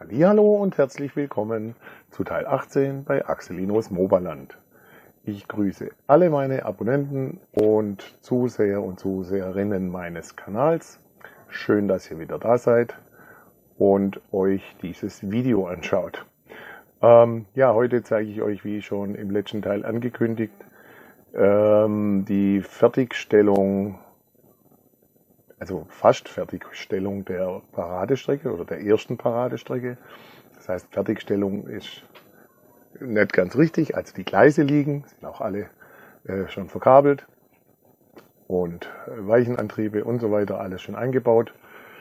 Hallihallo und herzlich willkommen zu Teil 18 bei Axelinos Mobaland. Ich grüße alle meine Abonnenten und Zuseher und Zuseherinnen meines Kanals. Schön, dass ihr wieder da seid und euch dieses Video anschaut. Heute zeige ich euch, wie schon im letzten Teil angekündigt, die Fertigstellung, also fast Fertigstellung der Paradestrecke oder der ersten Paradestrecke. Das heißt, Fertigstellung ist nicht ganz richtig, also die Gleise liegen, sind auch alle schon verkabelt und Weichenantriebe und so weiter, alles schon eingebaut,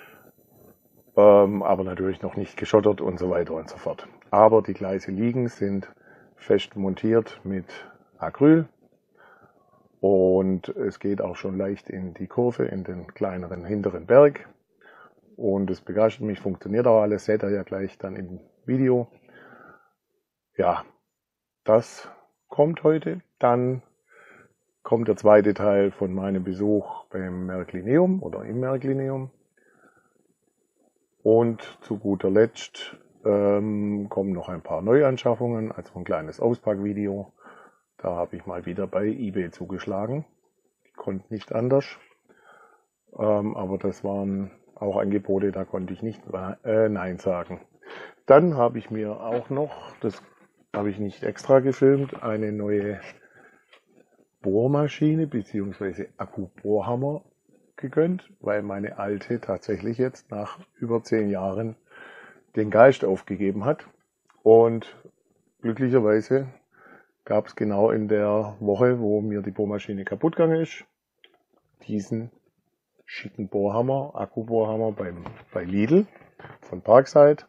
aber natürlich noch nicht geschottert und so weiter und so fort. Aber die Gleise liegen, sind fest montiert mit Acryl. Und es geht auch schon leicht in die Kurve, in den kleineren hinteren Berg. Und es begeistert mich, funktioniert auch alles, seht ihr ja gleich dann im Video. Ja, das kommt heute. Dann kommt der zweite Teil von meinem Besuch beim Märklineum oder im Märklineum. Und zu guter Letzt kommen noch ein paar Neuanschaffungen, also ein kleines Auspackvideo. Da habe ich mal wieder bei eBay zugeschlagen. Ich konnte nicht anders. Aber das waren auch Angebote, da konnte ich nicht Nein sagen. Dann habe ich mir auch noch, das habe ich nicht extra gefilmt, eine neue Bohrmaschine bzw. Akkubohrhammer gegönnt, weil meine alte tatsächlich jetzt nach über 10 Jahren den Geist aufgegeben hat. Und glücklicherweise gab es genau in der Woche, wo mir die Bohrmaschine kaputt gegangen ist, diesen schicken Bohrhammer, Akkubohrhammer bei Lidl von Parkside.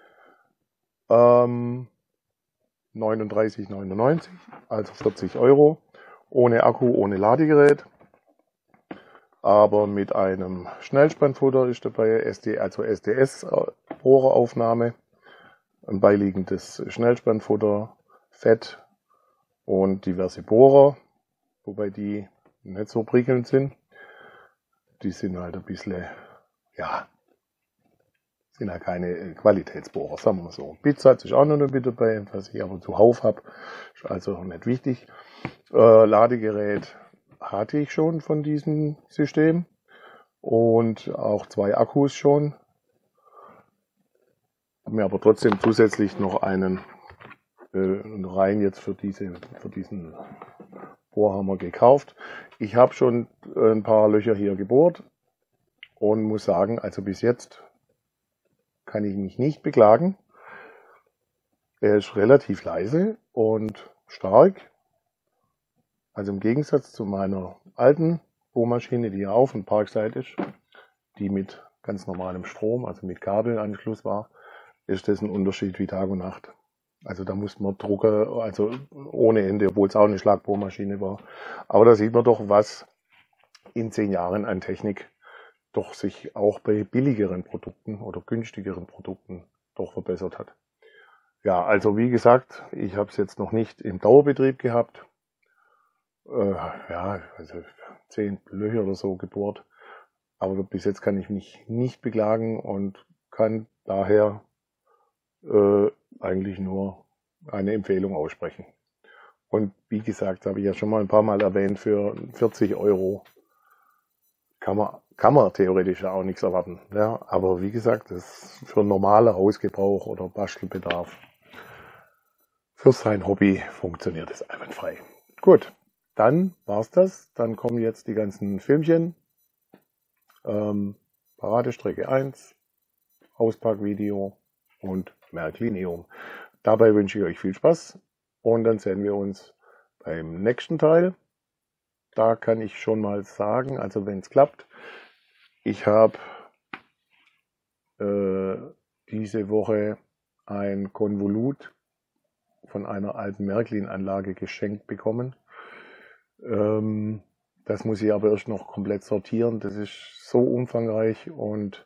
39,99, also 40 €, ohne Akku, ohne Ladegerät, aber mit einem Schnellspannfutter ist dabei, SDS-Bohreraufnahme, ein beiliegendes Schnellspannfutter, Fett und diverse Bohrer, wobei die nicht so prickelnd sind. Die sind halt ein bisschen, sind halt keine Qualitätsbohrer, sagen wir so. Bitsatz ist auch noch mit dabei, was ich aber zuhauf habe, ist also nicht wichtig. Ladegerät hatte ich schon von diesem System und auch 2 Akkus schon. Habe mir aber trotzdem zusätzlich noch einen rein jetzt für diesen Bohrhammer gekauft. Ich habe schon ein paar Löcher hier gebohrt und muss sagen, also bis jetzt kann ich mich nicht beklagen. Er ist relativ leise und stark. Also im Gegensatz zu meiner alten Bohrmaschine, die ja auch von Parkside ist, die mit ganz normalem Strom, also mit Kabelanschluss war, ist das ein Unterschied wie Tag und Nacht. Also da muss man drucken, also ohne Ende, obwohl es auch eine Schlagbohrmaschine war. Aber da sieht man doch, was in 10 Jahren an Technik doch sich auch bei billigeren Produkten oder günstigeren Produkten doch verbessert hat. Ja, also wie gesagt, ich habe es jetzt noch nicht im Dauerbetrieb gehabt. Also 10 Löcher oder so gebohrt. Aber bis jetzt kann ich mich nicht beklagen und kann daher eigentlich nur eine Empfehlung aussprechen. Und wie gesagt, habe ich ja schon mal ein paar Mal erwähnt, für 40 € kann man theoretisch auch nichts erwarten. Ja, aber wie gesagt, das ist für normaler Hausgebrauch oder Bastelbedarf. Für sein Hobby funktioniert es einwandfrei. Gut, dann war's das. Dann kommen jetzt die ganzen Filmchen. Paradestrecke 1, Auspackvideo und Märklineum. Dabei wünsche ich euch viel Spaß und dann sehen wir uns beim nächsten Teil. Da kann ich schon mal sagen, also wenn es klappt, ich habe diese Woche ein Konvolut von einer alten Märklin-Anlage geschenkt bekommen. Das muss ich aber erst noch komplett sortieren. Das ist so umfangreich und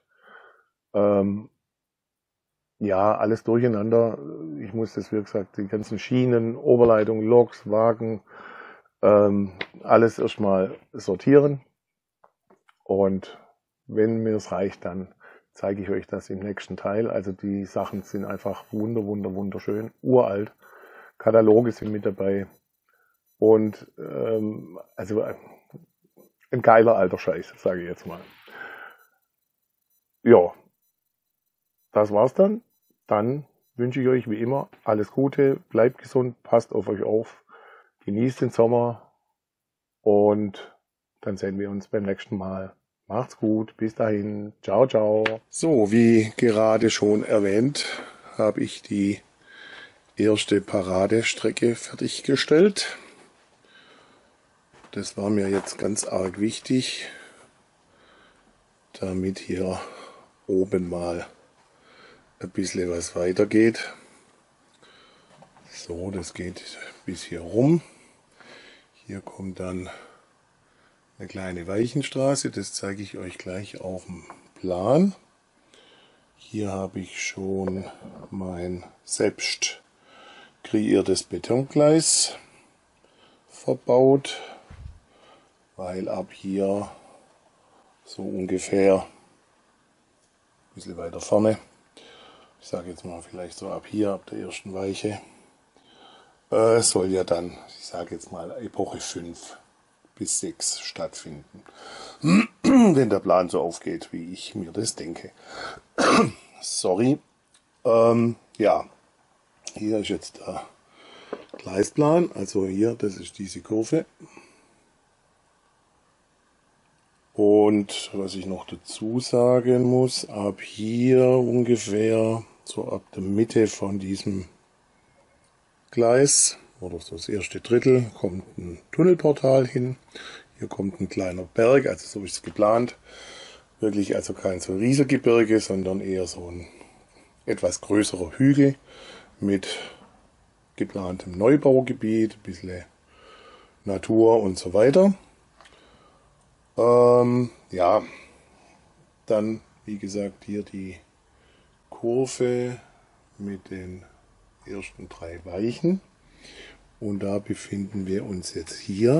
alles durcheinander. Ich muss das, wie gesagt, die ganzen Schienen, Oberleitung, Loks, Wagen, alles erstmal sortieren. Und wenn mir es reicht, dann zeige ich euch das im nächsten Teil. Also die Sachen sind einfach wunderschön, uralt. Kataloge sind mit dabei. Und also ein geiler alter Scheiß, sage ich jetzt mal. Ja, das war's dann. Dann wünsche ich euch wie immer alles Gute, bleibt gesund, passt auf euch auf, genießt den Sommer und dann sehen wir uns beim nächsten Mal. Macht's gut, bis dahin, ciao, ciao. So, wie gerade schon erwähnt, habe ich die erste Paradestrecke fertiggestellt. Das war mir jetzt ganz arg wichtig, damit hier oben mal ein bisschen was weitergeht. So, das geht bis hier rum. Hier kommt dann eine kleine Weichenstraße, das zeige ich euch gleich auf dem Plan. Hier habe ich schon mein selbst kreiertes Betongleis verbaut, weil ab hier so ungefähr ein bisschen weiter vorne, ich sage jetzt mal vielleicht so ab hier, ab der ersten Weiche, soll ja dann, ich sage jetzt mal Epoche 5 bis 6 stattfinden, wenn der Plan so aufgeht, wie ich mir das denke. Sorry. Ja, hier ist jetzt der Gleisplan, also hier, das ist diese Kurve. Und was ich noch dazu sagen muss, ab hier ungefähr, so ab der Mitte von diesem Gleis, oder so das erste Drittel, kommt ein Tunnelportal hin. Hier kommt ein kleiner Berg, also so ist es geplant. Wirklich also kein so Riesengebirge, sondern eher so ein etwas größerer Hügel mit geplantem Neubaugebiet, ein bisschen Natur und so weiter. Ja, dann wie gesagt hier die Kurve mit den ersten 3 Weichen. Und da befinden wir uns jetzt hier.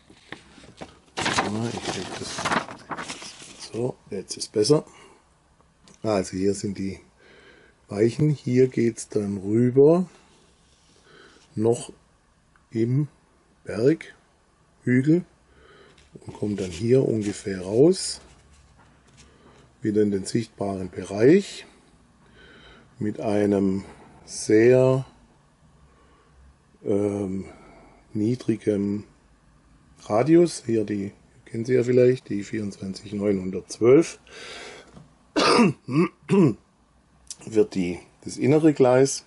Ich denke, so, jetzt ist besser. Also hier sind die Weichen. Hier geht es dann rüber, noch im Berg, Hügel, und kommt dann hier ungefähr raus, wieder in den sichtbaren Bereich, mit einem sehr niedrigen Radius. Hier die, kennen Sie ja vielleicht, die 24912. Wird das innere Gleis,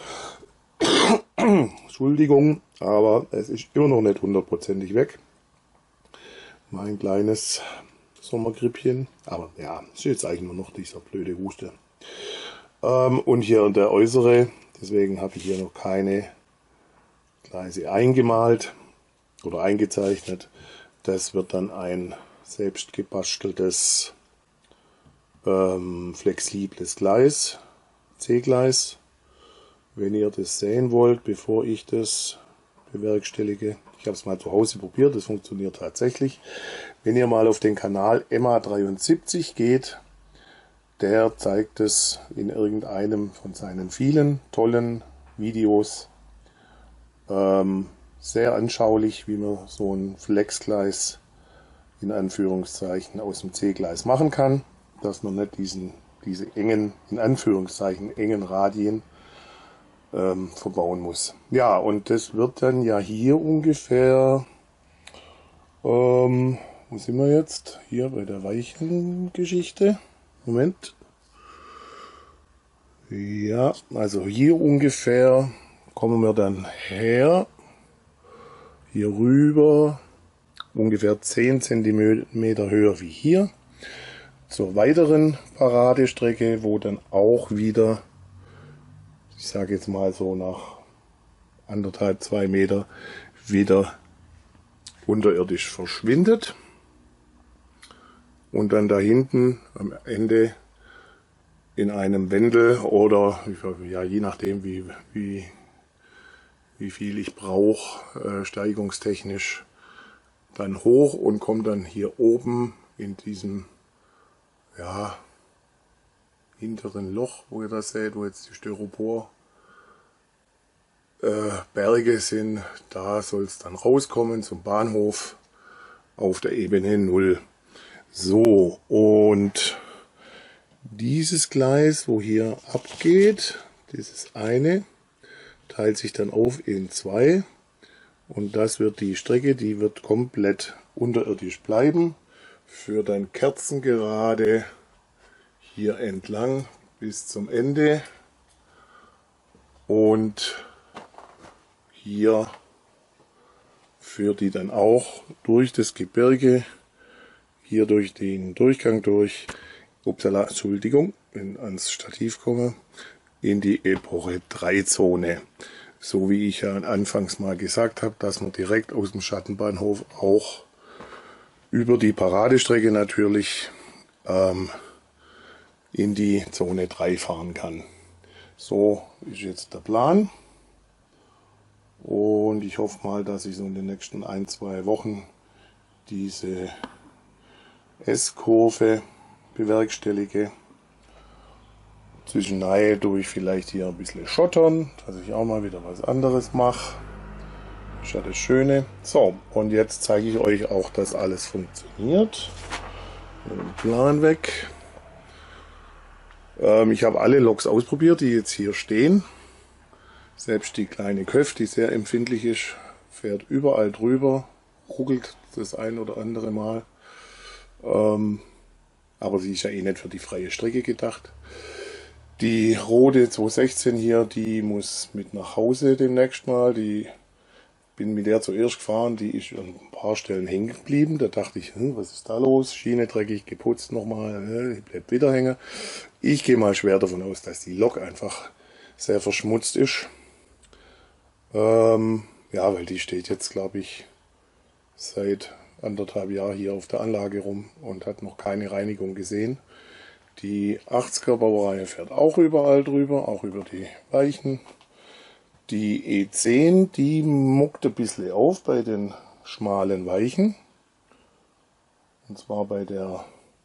Entschuldigung, aber es ist immer noch nicht hundertprozentig weg. Mein kleines Sommergrippchen, aber ja, es ist jetzt eigentlich nur noch dieser blöde Huste. Und hier der äußere, deswegen habe ich hier noch keine Gleise eingemalt oder eingezeichnet. Das wird dann ein selbst gebasteltes flexibles Gleis, C-Gleis. Wenn ihr das sehen wollt, bevor ich das bewerkstellige, ich habe es mal zu Hause probiert, das funktioniert tatsächlich. Wenn ihr mal auf den Kanal Emma73 geht, der zeigt es in irgendeinem von seinen vielen tollen Videos sehr anschaulich, wie man so ein Flexgleis in Anführungszeichen aus dem C-Gleis machen kann, dass man nicht diese engen, in Anführungszeichen engen Radien verbauen muss. Ja, und das wird dann ja hier ungefähr, wo sind wir jetzt? Hier bei der Weichengeschichte. Moment. Ja, also hier ungefähr kommen wir dann her. Hier rüber, ungefähr 10 cm höher wie hier. Zur weiteren Paradestrecke, wo dann auch wieder, ich sage jetzt mal so nach 1,5, 2 Meter, wieder unterirdisch verschwindet. Und dann da hinten am Ende in einem Wendel oder ja, je nachdem wie viel ich brauche, steigungstechnisch, dann hoch und komme dann hier oben in diesem, ja, hinteren Loch, wo ihr das seht, wo jetzt die Styropor Berge sind, da soll es dann rauskommen zum Bahnhof auf der Ebene 0. So, und dieses Gleis, wo hier abgeht, dieses eine, teilt sich dann auf in 2 und das wird die Strecke, die wird komplett unterirdisch bleiben, führt dann kerzengerade hier entlang bis zum Ende und hier führt die dann auch durch das Gebirge, hier durch den Durchgang durch, upsala, Entschuldigung, ans Stativ komme, in die Epoche 3 Zone. So wie ich ja anfangs mal gesagt habe, dass man direkt aus dem Schattenbahnhof auch über die Paradestrecke natürlich in die Zone 3 fahren kann. So ist jetzt der Plan. Und ich hoffe mal, dass ich so in den nächsten 1-2 Wochen diese S-Kurve bewerkstellige. Zwischendurch durch vielleicht hier ein bisschen schottern, dass ich auch mal wieder was anderes mache. Das ist ja das Schöne. So, und jetzt zeige ich euch auch, dass alles funktioniert. Den Plan weg. Ich habe alle Loks ausprobiert, die jetzt hier stehen. Selbst die kleine Köf, die sehr empfindlich ist, fährt überall drüber, ruckelt das ein oder andere Mal. Aber sie ist ja eh nicht für die freie Strecke gedacht. Die rote 216 hier, die muss mit nach Hause demnächst mal. Die bin mit der zuerst gefahren, die ist an ein paar Stellen hängen geblieben. Da dachte ich, was ist da los? Schiene dreckig, geputzt nochmal, die bleibt wieder hängen. Ich gehe mal schwer davon aus, dass die Lok einfach sehr verschmutzt ist. Ja, weil die steht jetzt, glaube ich, seit 1,5 Jahren hier auf der Anlage rum und hat noch keine Reinigung gesehen. Die 80er Baureihe fährt auch überall drüber, auch über die Weichen. Die E10, die muckt ein bisschen auf bei den schmalen Weichen. Und zwar bei der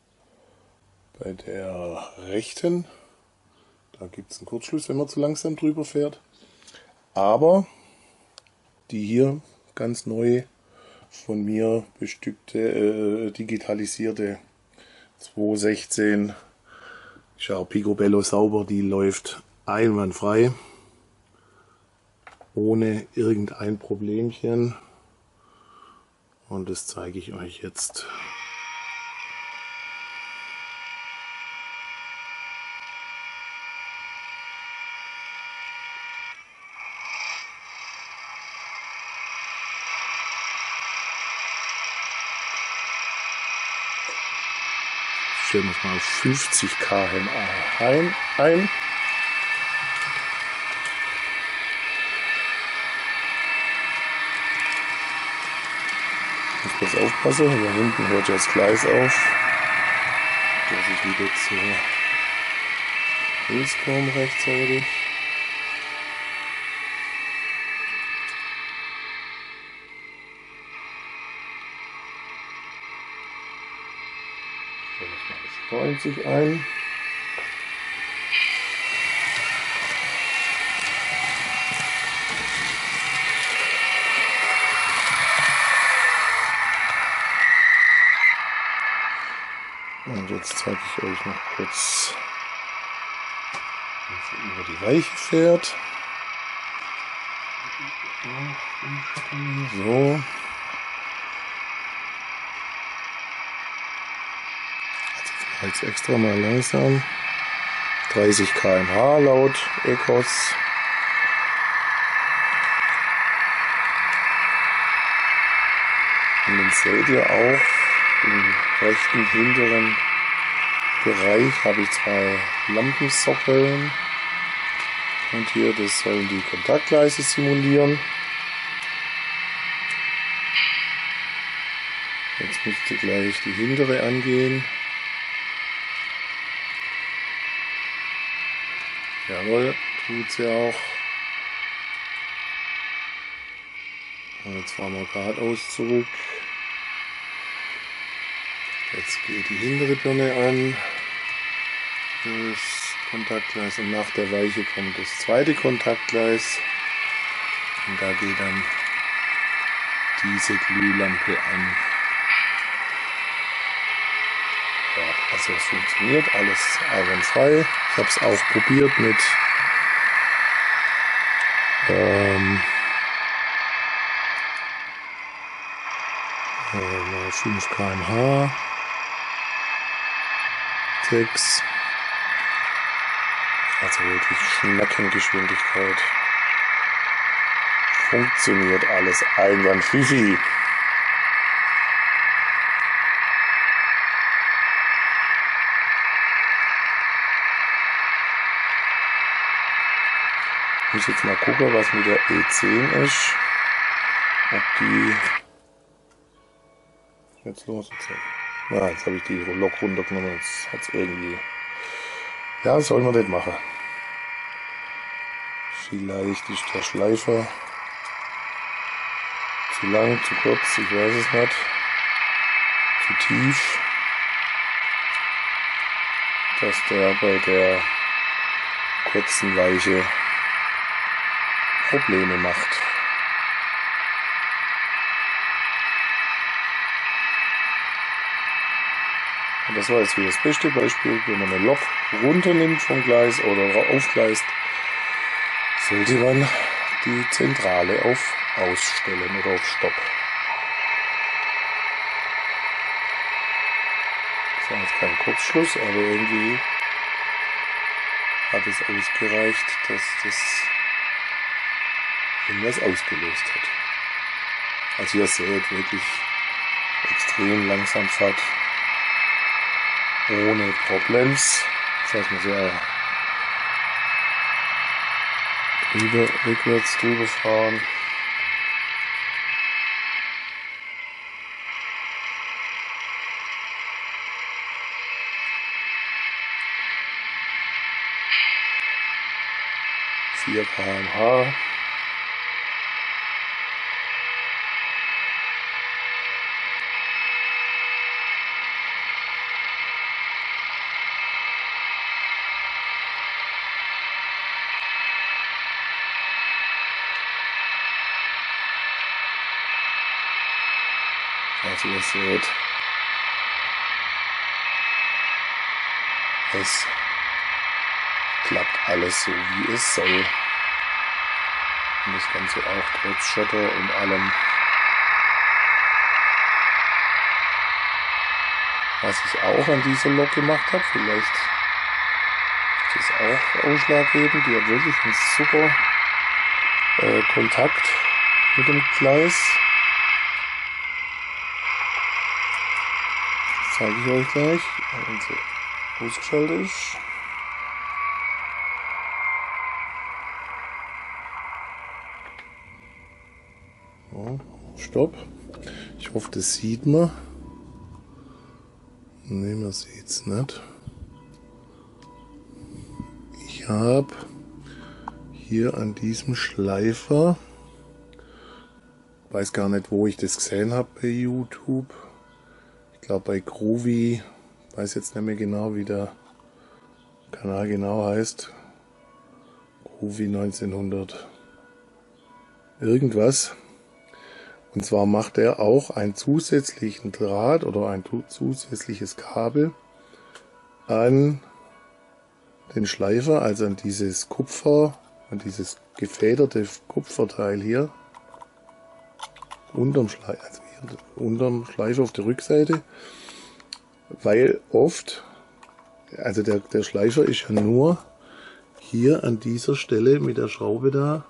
rechten. Da gibt es einen Kurzschluss, wenn man zu langsam drüber fährt. Aber die hier ganz neu von mir bestückte, digitalisierte 216 ist ja auch picobello sauber, die läuft einwandfrei, ohne irgendein Problemchen. Und das zeige ich euch jetzt. Stellen wir es mal auf 50 km/h ein. Ich muss bloß aufpassen, hier hinten hört jetzt Gleis auf, dass ich wieder zur Hilfe komme rechtzeitig. Das 90 ein. Und jetzt zeige ich euch noch kurz, wie sie über die Weiche fährt. So. Jetzt extra mal langsam. 30 km/h laut Ecos. Und dann seht ihr auch, im rechten hinteren Bereich habe ich 2 Lampensockeln. Und hier, das sollen die Kontaktgleise simulieren. Jetzt müsste gleich die hintere angehen. Jawohl, tut sie auch. Und jetzt fahren wir geradeaus zurück. Jetzt geht die hintere Birne an. das Kontaktgleis und nach der Weiche kommt das zweite Kontaktgleis und da geht dann diese Glühlampe an. Ja, also es funktioniert alles einwandfrei. Ich habe es auch probiert mit 5 km/h, 6, also wirklich Schneckengeschwindigkeit. Funktioniert alles einwandfrei. Ich muss jetzt mal gucken, was mit der E10 ist. Ob die jetzt los ist. Ja, jetzt habe ich die Lok runtergenommen. Jetzt hat es irgendwie. Ja, soll man das machen. Vielleicht ist der Schleifer zu lang, zu kurz, ich weiß es nicht. Zu tief. Dass der bei der kurzen Weiche Probleme macht. Und das war jetzt wieder das beste Beispiel, wenn man eine Lok runternimmt vom Gleis oder aufgleist, sollte man die Zentrale auf Ausstellen oder auf Stopp. Das war jetzt kein Kurzschluss, aber irgendwie hat es ausgereicht, dass das irgendwas ausgelöst hat. Also ihr seht, wirklich extrem langsam fährt, ohne Problems. Das heißt, man soll rückwärts drüber fahren. (4 km/h). Also ihr seht, es klappt alles so, wie es soll. Und das Ganze auch trotz Schotter und allem. Was ich auch an dieser Lok gemacht habe, vielleicht ist das auch ausschlaggebend, die hat wirklich einen super Kontakt mit dem Gleis. Das zeige ich euch gleich, wenn sie ausgeschaltet ist. So, Stopp. Ich hoffe, das sieht man. Ne, man sieht es nicht. Ich habe hier an diesem Schleifer, weiß gar nicht, wo ich das gesehen habe bei YouTube. Ich glaube bei Groovy, weiß jetzt nicht mehr genau, wie der Kanal genau heißt. Groovy 1900 irgendwas. Und zwar macht er auch einen zusätzlichen Draht oder ein zusätzliches Kabel an den Schleifer, also an dieses Kupfer, an dieses gefederte Kupferteil hier, unterm Schleifer, also hier unterm Schleifer auf der Rückseite, weil oft, also der Schleifer ist ja nur hier an dieser Stelle mit der Schraube da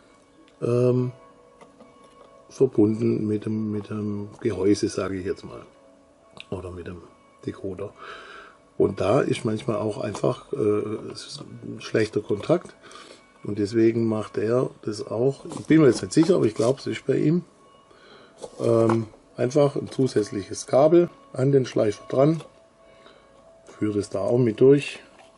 verbunden mit dem Gehäuse, sage ich jetzt mal, oder mit dem Decoder. Und da ist manchmal auch einfach ein schlechter Kontakt und deswegen macht er das auch. Ich bin mir jetzt nicht sicher, aber ich glaube, es ist bei ihm einfach ein zusätzliches Kabel an den Schleifer dran, führt es da auch mit durch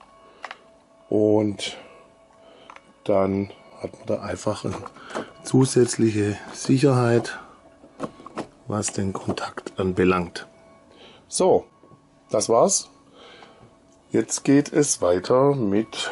und dann hat man da einfach eine zusätzliche Sicherheit, was den Kontakt anbelangt. So, das war's. Jetzt geht es weiter mit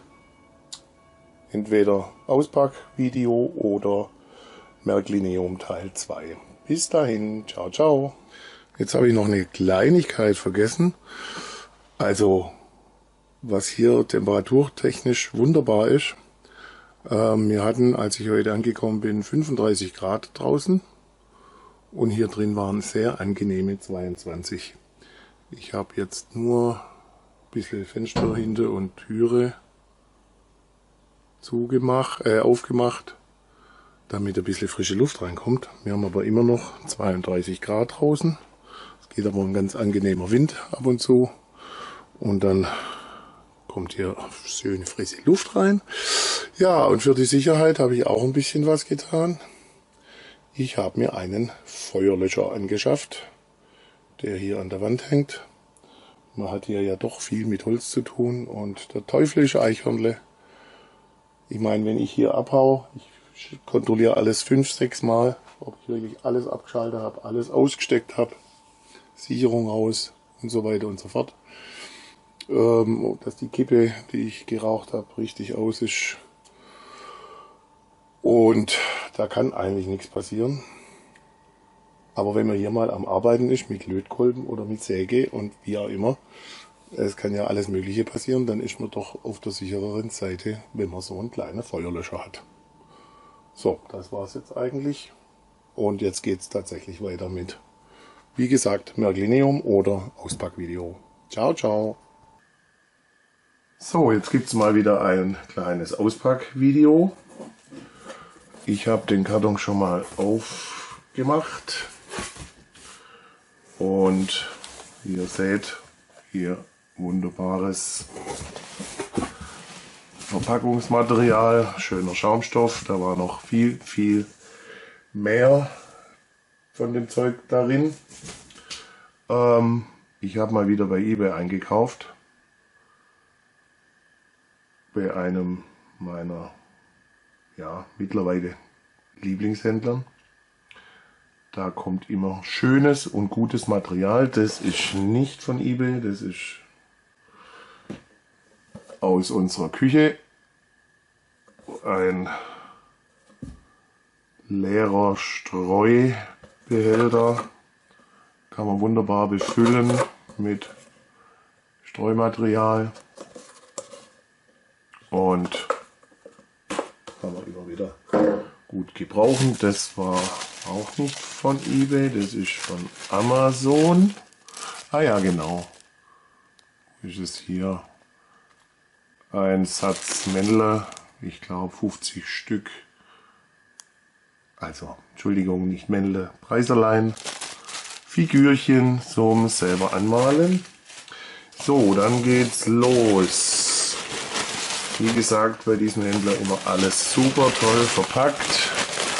entweder Auspackvideo oder Märklineum Teil 2. Bis dahin, ciao, ciao. Jetzt habe ich noch eine Kleinigkeit vergessen. Also, was hier temperaturtechnisch wunderbar ist. Wir hatten, als ich heute angekommen bin, 35 Grad draußen. Und hier drin waren sehr angenehme 22. Ich habe jetzt nur ein bisschen Fenster hinter und Türe aufgemacht, damit ein bisschen frische Luft reinkommt. Wir haben aber immer noch 32 Grad draußen. Es geht aber ein ganz angenehmer Wind ab und zu. Und dann kommt hier schöne frische Luft rein. Ja, und für die Sicherheit habe ich auch ein bisschen was getan. Ich habe mir einen Feuerlöscher angeschafft, der hier an der Wand hängt. Man hat hier ja doch viel mit Holz zu tun und der teuflische Eichhörnle. Ich meine, wenn ich hier abhau, ich kontrolliere alles 5, 6 Mal, ob ich wirklich alles abgeschaltet habe, alles ausgesteckt habe, Sicherung aus und so weiter und so fort. Dass die Kippe, die ich geraucht habe, richtig aus ist. Und da kann eigentlich nichts passieren. Aber wenn man hier mal am Arbeiten ist mit Lötkolben oder mit Säge und wie auch immer, es kann ja alles Mögliche passieren, dann ist man doch auf der sichereren Seite, wenn man so einen kleinen Feuerlöscher hat. So, das war's jetzt eigentlich. Und jetzt geht's tatsächlich weiter mit, wie gesagt, Märklineum oder Auspackvideo. Ciao, ciao. So, jetzt gibt's mal wieder ein kleines Auspackvideo. Ich habe den Karton schon mal aufgemacht. Und wie ihr seht, hier wunderbares Verpackungsmaterial, schöner Schaumstoff. Da war noch viel, viel mehr von dem Zeug darin. Ich habe mal wieder bei eBay eingekauft. Bei einem meiner mittlerweile Lieblingshändlern. Da kommt immer schönes und gutes Material. Das ist nicht von eBay, das ist aus unserer Küche. Ein leerer Streubehälter. Kann man wunderbar befüllen mit Streumaterial. Und kann man immer wieder gut gebrauchen. Das war auch nicht von eBay, das ist von Amazon. Ah ja, genau. Ist es hier ein Satz Männle, ich glaube 50 Stück. Also, Entschuldigung, nicht Männle, Preiserlein. Figürchen zum selber anmalen. So, dann geht's los. Wie gesagt, bei diesem Händler immer alles super toll verpackt.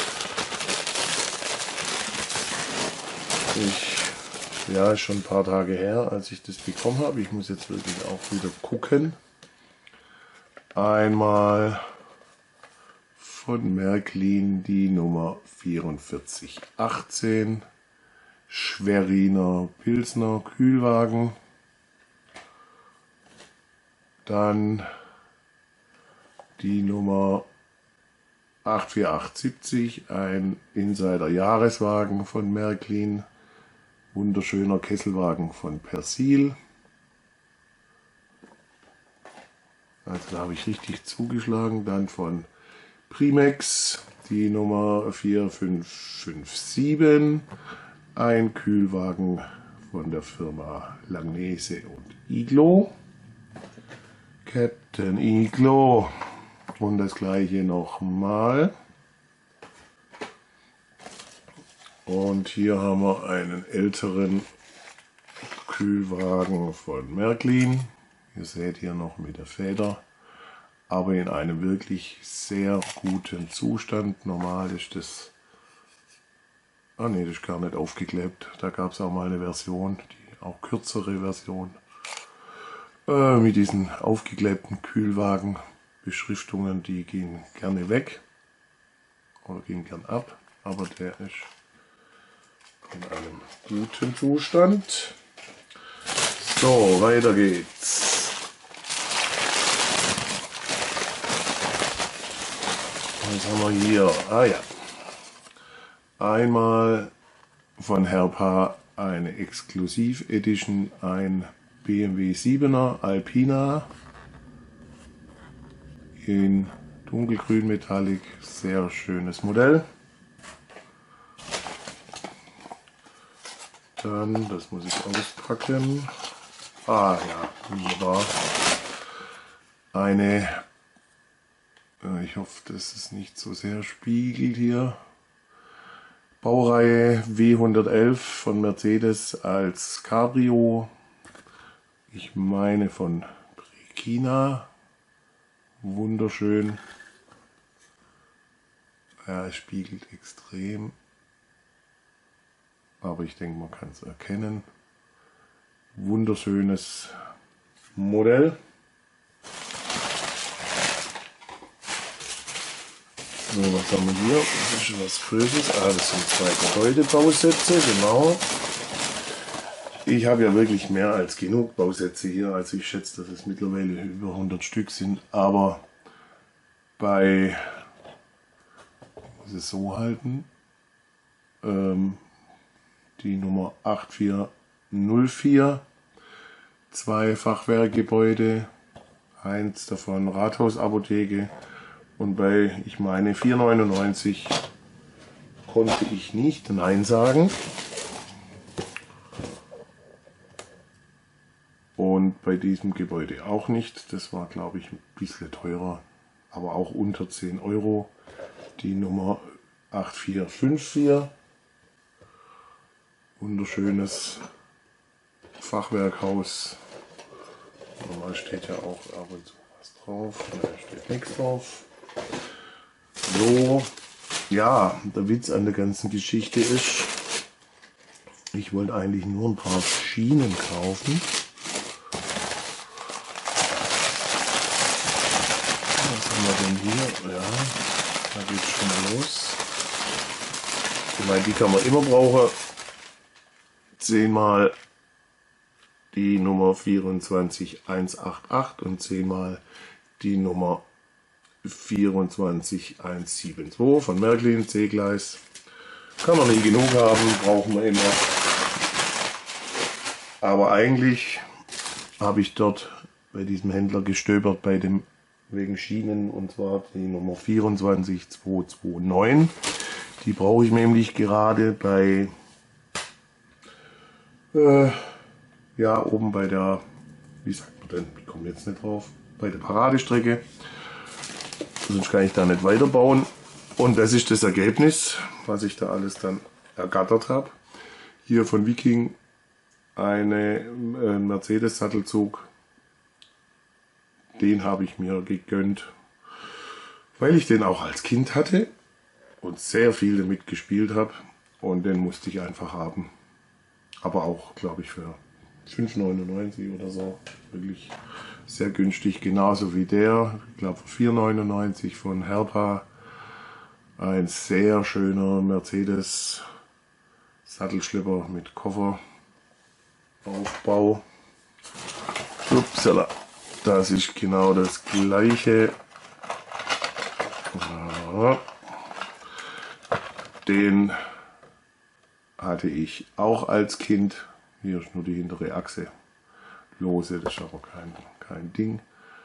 Ist schon ein paar Tage her, als ich das bekommen habe. Ich muss jetzt wirklich auch wieder gucken. Einmal von Märklin die Nummer 4418. Schweriner Pilsner Kühlwagen. Dann die Nummer 84870, ein Insider Jahreswagen von Märklin. Wunderschöner Kesselwagen von Persil. Also da habe ich richtig zugeschlagen. Dann von Primex die Nummer 4557. Ein Kühlwagen von der Firma Langnese und Iglo. Captain Iglo. Und das gleiche nochmal. Und hier haben wir einen älteren Kühlwagen von Märklin. Ihr seht hier noch mit der Feder, aber in einem wirklich sehr guten Zustand. Normal ist das, das ist gar nicht aufgeklebt. Da gab es auch mal eine Version, die auch kürzere Version, mit diesen aufgeklebten Kühlwagen-Beschriftungen, die gehen gerne weg oder gehen gern ab, aber der ist in einem guten Zustand. So, weiter geht's. Was haben wir hier? Ah ja. Einmal von Herpa eine Exklusiv Edition, ein BMW 7er Alpina in dunkelgrün Metallic, sehr schönes Modell. Dann, das muss ich auspacken. Ah ja, wunderbar. Eine, ich hoffe, dass es nicht so sehr spiegelt hier. Baureihe W111 von Mercedes als Cabrio. Ich meine von Brekina. Wunderschön. Ja, es spiegelt extrem. Aber ich denke, man kann es erkennen. Wunderschönes Modell. So, was haben wir hier? Das ist schon was Größeres. Ah, das sind 2 Gebäudebausätze, genau. Ich habe ja wirklich mehr als genug Bausätze hier. Also ich schätze, dass es mittlerweile über 100 Stück sind. Aber bei, ich muss es so halten, die Nummer 8404, 2 Fachwerkgebäude, eins davon Rathausapotheke. Und bei, ich meine, 4,99 konnte ich nicht Nein sagen. Und bei diesem Gebäude auch nicht. Das war, glaube ich, ein bisschen teurer, aber auch unter 10 Euro. Die Nummer 8454. Wunderschönes Fachwerkhaus. Normal steht ja auch ab und zu was drauf. Da steht nichts drauf. So, ja, der Witz an der ganzen Geschichte ist, ich wollte eigentlich nur ein paar Schienen kaufen. Was haben wir denn hier? Ja, da geht es schon mal los. Ich meine, die kann man immer brauchen. 10 mal die Nummer 24188 und 10 mal die Nummer 24172 von Märklin, C-Gleis. Kann man nicht genug haben, brauchen wir immer. Aber eigentlich habe ich dort bei diesem Händler gestöbert bei dem wegen Schienen, und zwar die Nummer 24229. Die brauche ich nämlich gerade bei ja, oben bei der, wie sagt man denn, ich komme jetzt nicht drauf, bei der Paradestrecke. Sonst kann ich da nicht weiterbauen. Und das ist das Ergebnis, was ich da alles dann ergattert habe. Hier von Viking ein Mercedes-Sattelzug. Den habe ich mir gegönnt, weil ich den auch als Kind hatte und sehr viel damit gespielt habe. Und den musste ich einfach haben. Aber auch, glaube ich, für 5,99 oder so. Wirklich sehr günstig. Genauso wie der, ich glaube, für 4,99 von Herpa. Ein sehr schöner Mercedes Sattelschlepper mit Kofferaufbau. Upsala. Das ist genau das gleiche. Ja. Den hatte ich auch als Kind. Hier ist nur die hintere Achse lose, das ist aber kein Ding.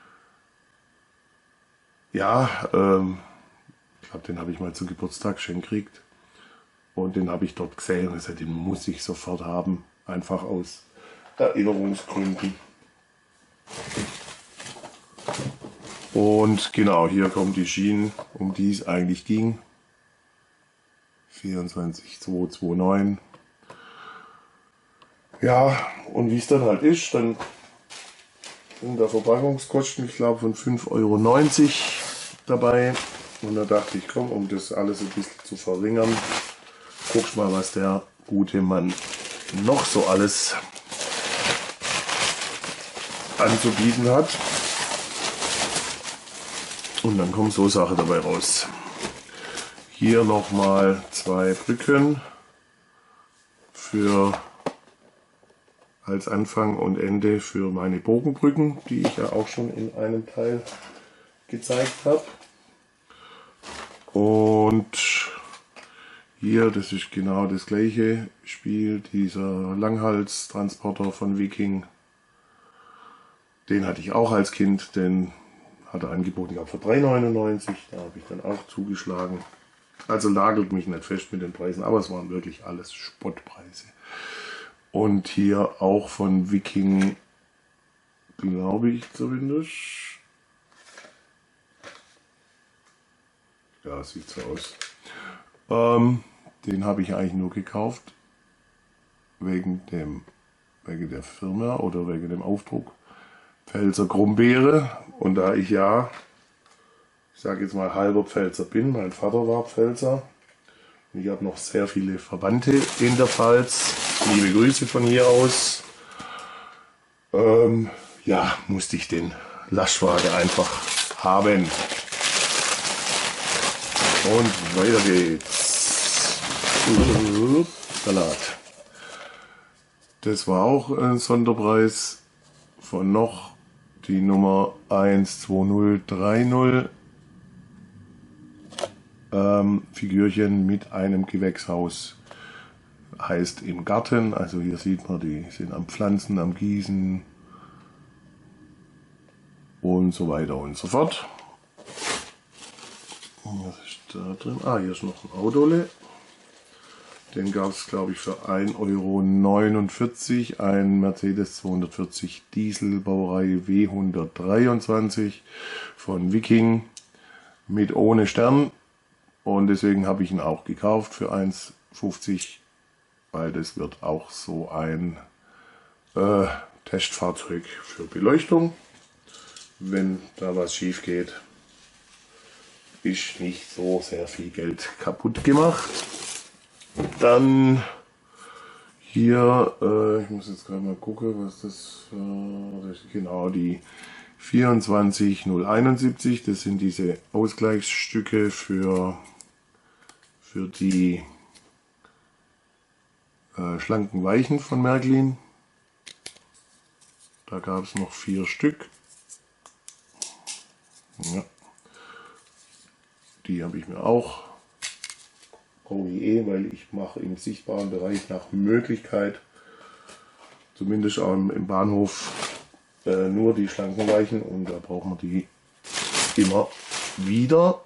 Ja, ich glaube, den habe ich mal zum Geburtstag geschenkt gekriegt. Und den habe ich dort gesehen und gesagt, den muss ich sofort haben. Einfach aus Erinnerungsgründen. Und genau, hier kommen die Schienen, um die es eigentlich ging. 24229. Ja, und wie es dann halt ist, dann sind da Verpackungskosten, ich glaube, von 5,90 € dabei. Und da dachte ich, komm, um das alles ein bisschen zu verringern, guckst mal, was der gute Mann noch so alles anzubieten hat. Und dann kommen so Sachen dabei raus. Hier nochmal 2 Brücken für als Anfang und Ende für meine Bogenbrücken, die ich ja auch schon in einem Teil gezeigt habe. Und hier, das ist genau das gleiche Spiel, dieser Langhalstransporter von Viking. Den hatte ich auch als Kind, den hat er angeboten, ich glaube für 3,99, da habe ich dann auch zugeschlagen. Also nagelt mich nicht fest mit den Preisen, aber es waren wirklich alles Spottpreise. Und hier auch von Viking, glaube ich zumindest. Ja, sieht so aus. Den habe ich eigentlich nur gekauft wegen der Firma oder wegen dem Aufdruck Pfälzer Grumbeere. Und da ich ja, ich sage jetzt mal halber Pfälzer bin, mein Vater war Pfälzer. Und ich habe noch sehr viele Verwandte in der Pfalz. Liebe Grüße von hier aus. Ja, musste ich den Lastwagen einfach haben. Und weiter geht's. Salat. Das war auch ein Sonderpreis von noch die Nummer 12030. Figürchen mit einem Gewächshaus. Heißt im Garten, also hier sieht man, die sind am Pflanzen, am Gießen und so weiter und so fort. Was ist da drin? Ah, hier ist noch ein Autole. Den gab es, glaube ich, für 1,49 €. Ein Mercedes 240 Diesel Baureihe W123 von Viking mit ohne Stern. Und deswegen habe ich ihn auch gekauft für 1,50 €, weil das wird auch so ein Testfahrzeug für Beleuchtung. Wenn da was schief geht, ist nicht so sehr viel Geld kaputt gemacht. Dann hier, ich muss jetzt gerade mal gucken, was das ist. Genau, die 24071, das sind diese Ausgleichsstücke für die schlanken Weichen von Märklin. Da gab es noch 4 Stück. Ja. Die habe ich mir auch. weil ich mache im sichtbaren Bereich nach Möglichkeit, zumindest auch im Bahnhof, nur die schlanken Weichen und da braucht man die immer wieder.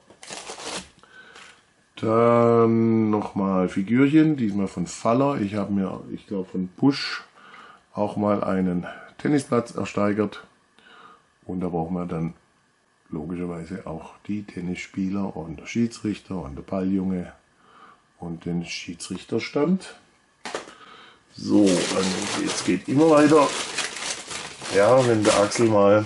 Dann nochmal Figürchen, diesmal von Faller. Ich habe mir, ich glaube von Push, auch mal einen Tennisplatz ersteigert. Und da brauchen wir dann logischerweise auch die Tennisspieler und der Schiedsrichter und der Balljunge und den Schiedsrichterstand. So, jetzt geht immer weiter. Ja, wenn der Axel mal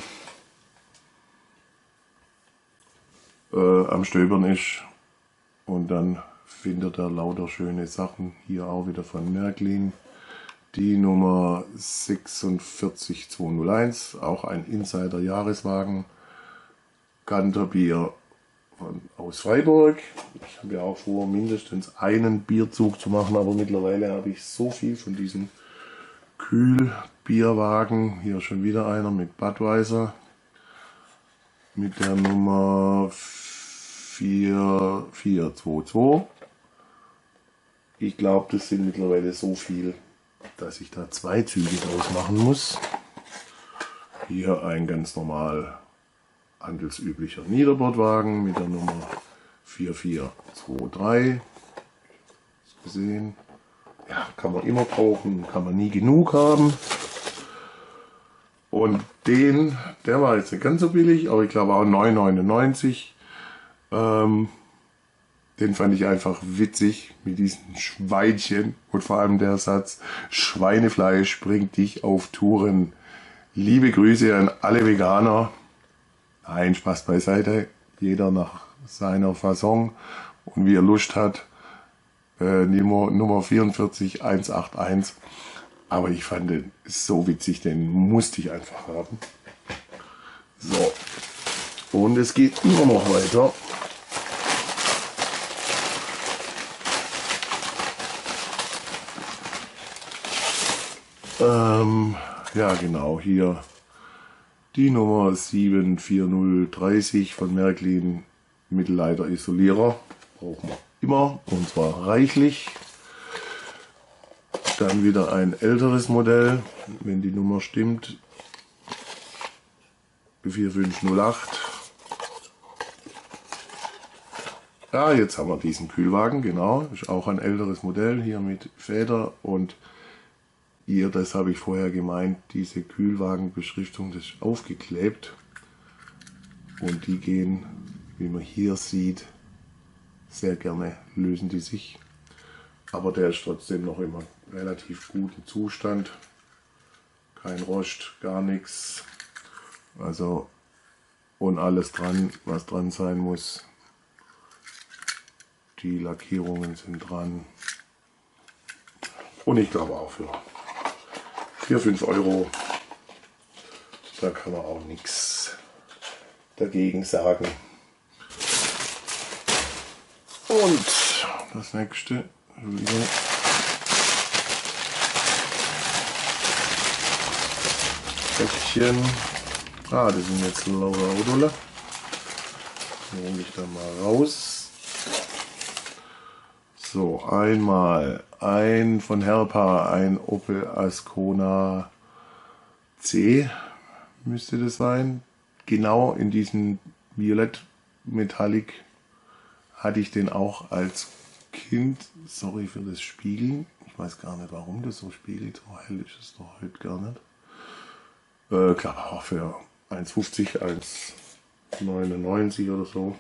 am Stöbern ist und dann findet er lauter schöne Sachen. Hier auch wieder von Märklin. Die Nummer 46201, auch ein Insider-Jahreswagen. Ganterbier aus Freiburg. Ich habe ja auch vor, mindestens einen Bierzug zu machen, aber mittlerweile habe ich so viel von diesen Kühlbierwagen. Hier schon wieder einer mit Budweiser. Mit der Nummer 4422. Ich glaube, das sind mittlerweile so viel, dass ich da 2 Züge draus machen muss. Hier ein ganz normal handelsüblicher Niederbordwagen mit der Nummer 4423. Gesehen. Ja, kann man immer brauchen, kann man nie genug haben. Und der war jetzt nicht ganz so billig, aber ich glaube auch 9,99 €. Den fand ich einfach witzig mit diesen Schweinchen und vor allem der Satz: Schweinefleisch bringt dich auf Touren. Liebe Grüße an alle Veganer. Nein, Spaß beiseite. Jeder nach seiner Fasson und wie er Lust hat. Nummer 44181. Aber ich fand den so witzig, den musste ich einfach haben. So. Und es geht immer noch weiter. Ja, genau, hier die Nummer 74030 von Märklin Mittelleiter-Isolierer brauchen wir immer, und zwar reichlich. Dann wieder ein älteres Modell, wenn die Nummer stimmt, 4508. Ja, jetzt haben wir diesen Kühlwagen, genau, ist auch ein älteres Modell, hier mit Feder, und hier, das habe ich vorher gemeint, diese Kühlwagenbeschriftung, das ist aufgeklebt, und die gehen, wie man hier sieht, sehr gerne lösen die sich, aber der ist trotzdem noch immer relativ guten Zustand, kein Rost, gar nichts, also, und alles dran, was dran sein muss. Die Lackierungen sind dran. Und ich glaube auch für 4, 5 Euro, da kann man auch nichts dagegen sagen. Und das nächste, Päckchen. Das sind jetzt Laura Odola. Nehme ich da mal raus. So, einmal ein von Herpa, ein Opel Ascona C müsste das sein. Genau in diesem Violett Metallic hatte ich den auch als Kind. Sorry für das Spiegeln. Ich weiß gar nicht, warum das so spiegelt. So hell ist es doch heute gar nicht. Klar, auch für 1,50, 1,99 oder so.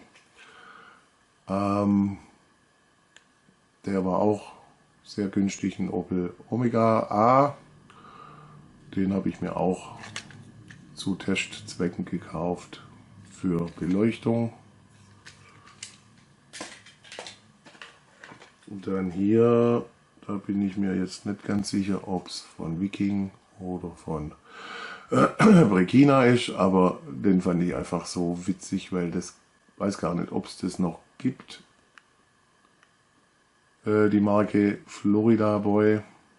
Der war auch sehr günstig, ein Opel Omega A. Den habe ich mir auch zu Testzwecken gekauft für Beleuchtung. Und dann hier, da bin ich mir jetzt nicht ganz sicher, ob es von Viking oder von Brekina ist, aber den fand ich einfach so witzig, weil das, weiß gar nicht, ob es das noch gibt. Die Marke Florida Boy,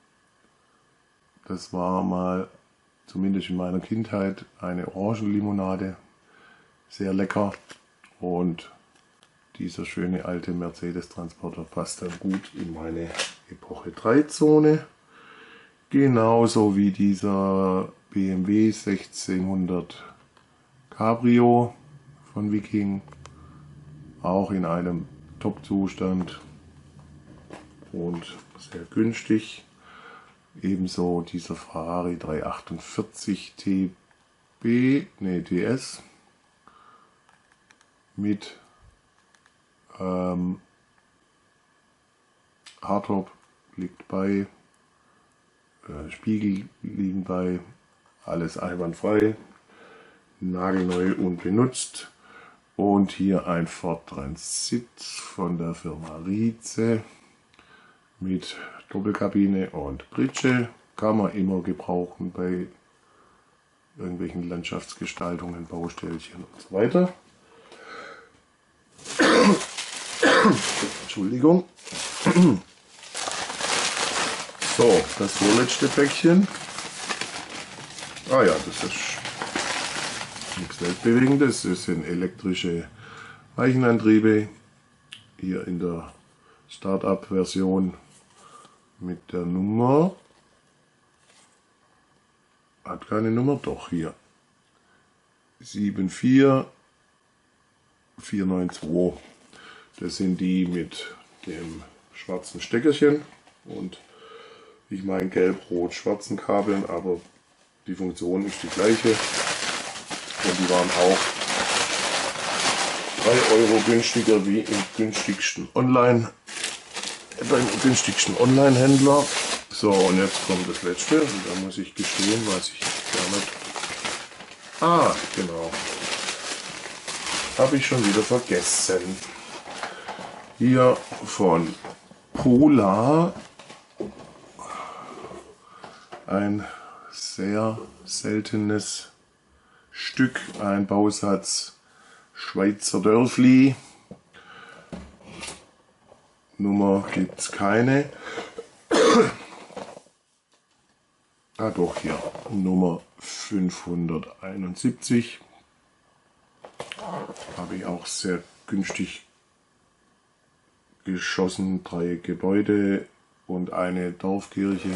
das war mal, zumindest in meiner Kindheit, eine Orangenlimonade, sehr lecker, und dieser schöne alte Mercedes-Transporter passt dann gut in meine Epoche 3-Zone, genauso wie dieser BMW 1600 Cabrio von Viking, auch in einem Top-Zustand und sehr günstig. Ebenso dieser Ferrari 348 TS mit Hardtop liegt bei, Spiegel liegen bei, alles einwandfrei, nagelneu und benutzt. Und hier ein Ford Transit von der Firma Rize mit Doppelkabine und Pritsche. Kann man immer gebrauchen bei irgendwelchen Landschaftsgestaltungen, Baustellchen und so weiter. Entschuldigung. So, das vorletzte Päckchen. Ja, das ist nichts Weltbewegendes. Das sind elektrische Weichenantriebe. Hier in der Start-up-Version mit der Nummer. Hat keine Nummer, doch hier. 74492. Das sind die mit dem schwarzen Steckerchen und ich meine gelb-rot-schwarzen Kabeln, aber die Funktion ist die gleiche und die waren auch 3 Euro günstiger wie beim günstigsten Online-Händler. So, und jetzt kommt das letzte und da muss ich gestehen, weiß ich gar nicht. Genau. Habe ich schon wieder vergessen. Hier von Polar ein sehr seltenes Stück, ein Bausatz Schweizer Dörfli. Nummer gibt es keine. Doch hier, Nummer 571. Habe ich auch sehr günstig geschossen, 3 Gebäude und eine Dorfkirche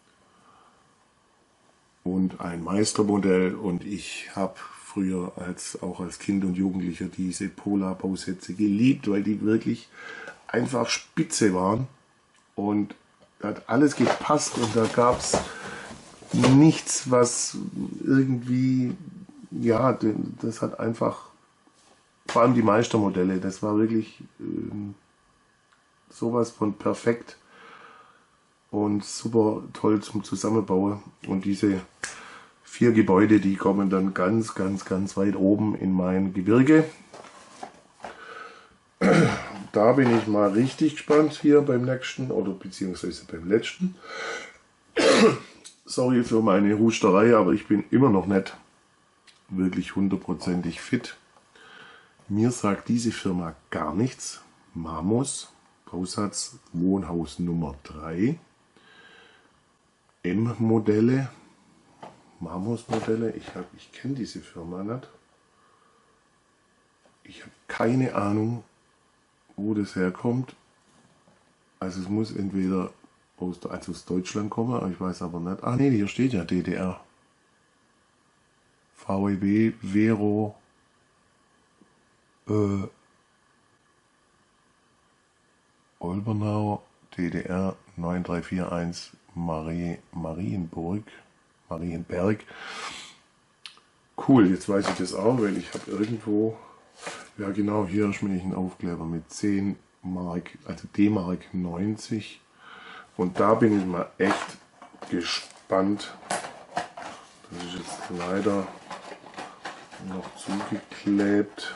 und ein Meistermodell. Und ich habe früher auch als Kind und Jugendlicher diese Polar-Bausätze geliebt, weil die wirklich einfach spitze waren und da hat alles gepasst und da gab es nichts, was irgendwie, ja, das hat einfach, vor allem die Meistermodelle, das war wirklich sowas von perfekt und super toll zum Zusammenbauen. Und diese 4 Gebäude, die kommen dann ganz, ganz, ganz weit oben in mein Gebirge. Da bin ich mal richtig gespannt hier beim nächsten oder beziehungsweise beim letzten. Sorry für meine Husterei, aber ich bin immer noch nicht wirklich 100% fit. Mir sagt diese Firma gar nichts. Mamos, Bausatz Wohnhaus Nummer 3. M-Modelle, Mamos-Modelle. Ich kenne diese Firma nicht. Ich habe keine Ahnung, wo das herkommt. Also es muss entweder aus Deutschland kommen, aber ich weiß aber nicht. Ah ne, hier steht ja DDR. VEB, Vero, Olbernau, DDR 9341 Marienberg. Cool, jetzt weiß ich das auch, weil ich habe irgendwo, ja genau, hier ist mir ein Aufkleber mit 10 Mark, also D-Mark 90. Und da bin ich mal echt gespannt. Das ist jetzt leider noch zugeklebt,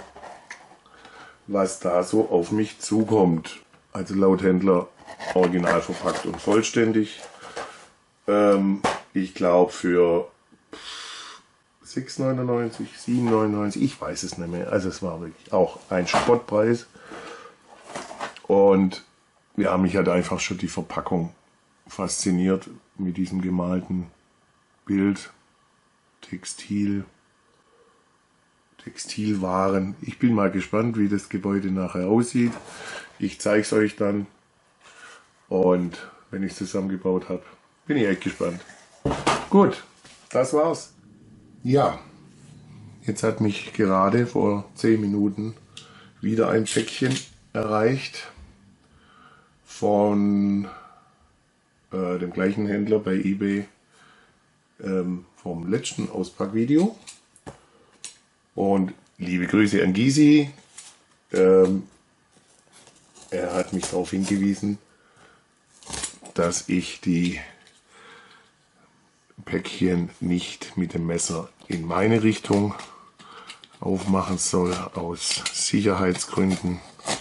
was da so auf mich zukommt. Also laut Händler original verpackt und vollständig. Ich glaube für 6,99, 7,99, ich weiß es nicht mehr. Also es war wirklich auch ein Spottpreis. Und ja, mich hat einfach schon die Verpackung fasziniert mit diesem gemalten Bild, Textilwaren. Ich bin mal gespannt, wie das Gebäude nachher aussieht. Ich zeige es euch dann. Und wenn ich es zusammengebaut habe, bin ich echt gespannt. Gut, das war's. Ja, jetzt hat mich gerade vor 10 Minuten wieder ein Päckchen erreicht von dem gleichen Händler bei eBay vom letzten Auspackvideo. Und liebe Grüße an Gysi. Er hat mich darauf hingewiesen, dass ich die Päckchen nicht mit dem Messer in meine Richtung aufmachen soll, aus Sicherheitsgründen.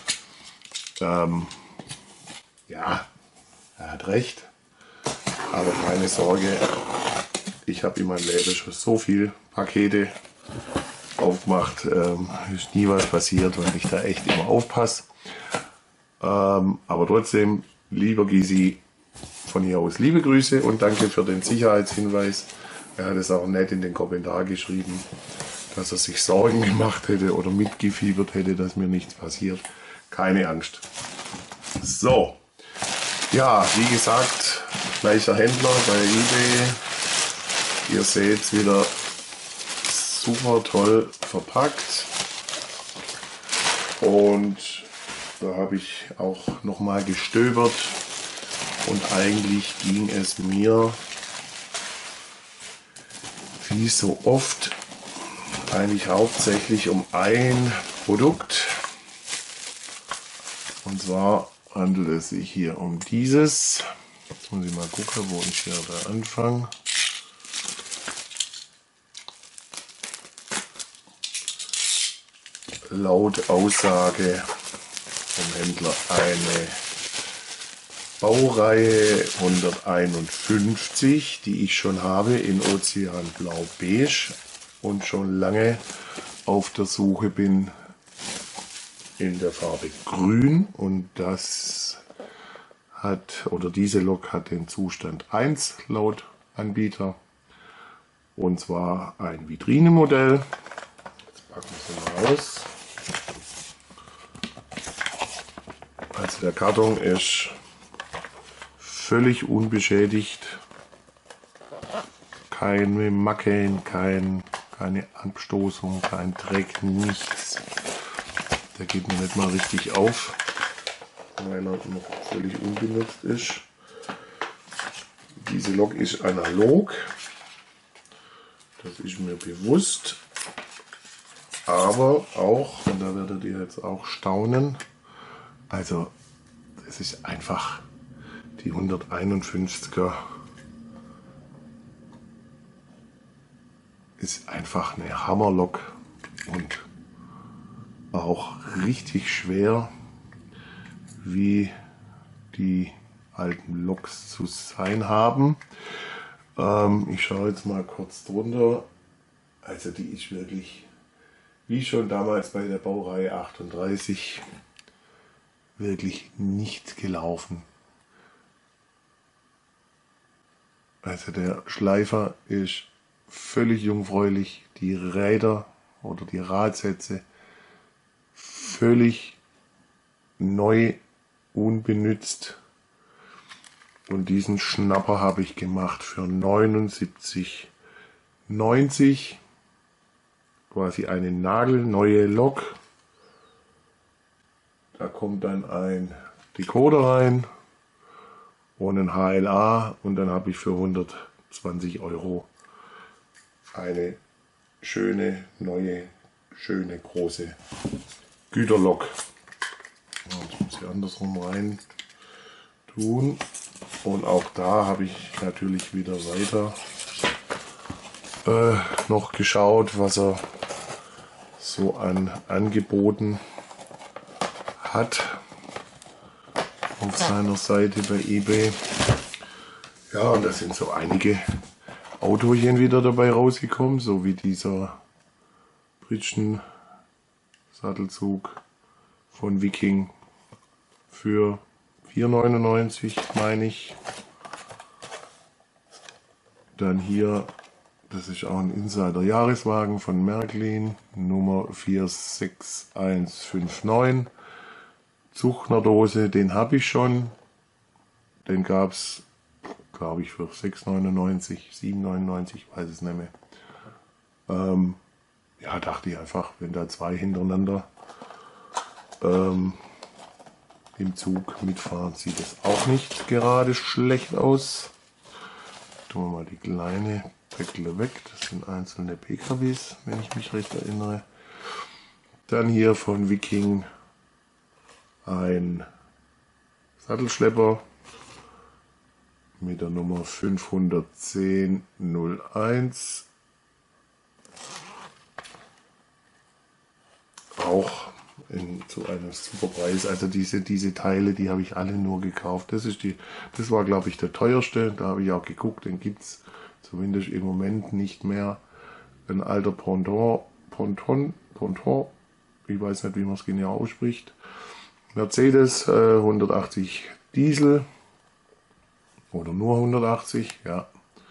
Ja, er hat recht, aber keine Sorge, ich habe in meinem Leben schon so viele Pakete aufgemacht, ist nie was passiert, weil ich da echt immer aufpasse. Aber trotzdem, lieber Gysi, von hier aus liebe Grüße und danke für den Sicherheitshinweis. Er hat es auch nett in den Kommentar geschrieben, dass er sich Sorgen gemacht hätte oder mitgefiebert hätte, dass mir nichts passiert. Keine Angst. So, ja, wie gesagt, gleicher Händler bei eBay. Ihr seht es wieder super toll verpackt. Und da habe ich auch nochmal gestöbert. Und eigentlich ging es mir, wie so oft, eigentlich hauptsächlich um ein Produkt. Und zwar handelt es sich hier um dieses. Jetzt muss ich mal gucken, wo ist hier der Anfang. Laut Aussage vom Händler eine Baureihe 151, die ich schon habe in Ozeanblau Beige und schon lange auf der Suche bin in der Farbe Grün, und das hat, oder diese Lok hat den Zustand 1 laut Anbieter, und zwar ein Vitrinemodell. Jetzt packen wir sie mal aus. Also der Karton ist völlig unbeschädigt. Keine Macken, keine Abstoßung, kein Dreck, nichts. Der geht mir nicht mal richtig auf, weil er noch völlig unbenutzt ist. Diese Lok ist analog, das ist mir bewusst, aber auch, und da werdet ihr jetzt auch staunen, also es ist einfach die 151er ist einfach eine Hammerlok und auch richtig schwer, wie die alten Loks zu sein haben. Ich schaue jetzt mal kurz drunter. Also die ist wirklich, wie schon damals bei der Baureihe 38, wirklich nicht gelaufen. Also der Schleifer ist völlig jungfräulich, die Räder oder die Radsätze völlig neu, unbenutzt. Und diesen Schnapper habe ich gemacht für 79,90. Quasi eine nagelneue Lok. Da kommt dann ein Decoder rein und ein HLA und dann habe ich für 120 € eine schöne, neue, schöne, große Güterlok. Ich muss sie andersrum rein tun. Und auch da habe ich natürlich wieder weiter noch geschaut, was er so an Angeboten hat auf seiner Seite bei eBay. Ja, und da sind so einige Autochen wieder dabei rausgekommen, so wie dieser Bridgen Sattelzug von Viking für 4,99 meine ich. Dann hier, das ist auch ein Insider-Jahreswagen von Märklin, Nummer 46159. Zuchner-Dose, den habe ich schon. Den gab es, glaube ich, für 6,99, 7,99, weiß es nicht mehr. Ja, dachte ich einfach, wenn da zwei hintereinander im Zug mitfahren, sieht es auch nicht gerade schlecht aus. Tun wir mal die kleine Päckle weg, das sind einzelne PKWs, wenn ich mich recht erinnere. Dann hier von Viking ein Sattelschlepper mit der Nummer 51001. Auch zu einem super Preis. Also diese Teile, die habe ich alle nur gekauft. Das war, glaube ich, der teuerste. Da habe ich auch geguckt, den gibt es zumindest im Moment nicht mehr. Ein alter Ponton, ich weiß nicht, wie man es genau ausspricht. Mercedes 180 Diesel oder nur 180, ja.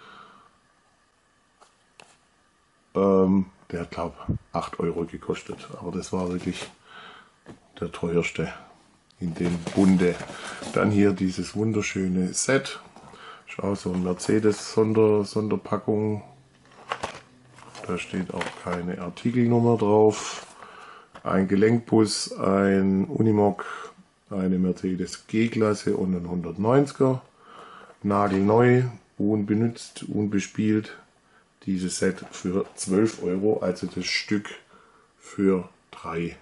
Der hat, glaube ich, 8 € gekostet, aber das war wirklich der teuerste in dem Bunde. Dann hier dieses wunderschöne Set. Schau, so ein Mercedes Sonderpackung. Da steht auch keine Artikelnummer drauf. Ein Gelenkbus, ein Unimog, eine Mercedes G-Klasse und ein 190er. Nagelneu, unbenutzt, unbespielt. Dieses Set für 12 €, also das Stück für 3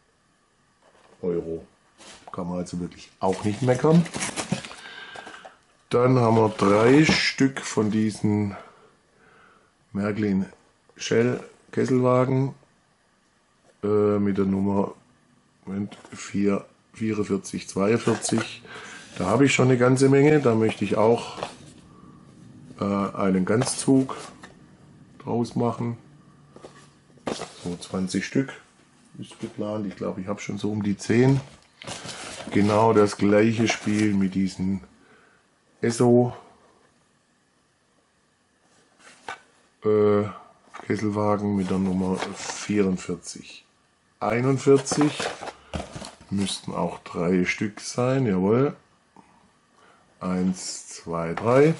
€. Kann man also wirklich auch nicht meckern. Dann haben wir 3 Stück von diesen Märklin Shell Kesselwagen mit der Nummer 4442. Da habe ich schon eine ganze Menge. Da möchte ich auch einen Ganzzug draus machen. So 20 Stück ist geplant. Ich glaube, ich habe schon so um die 10. Genau das gleiche Spiel mit diesen Esso Kesselwagen mit der Nummer 4441 Müssten auch 3 Stück sein, jawohl. 1, 2, 3.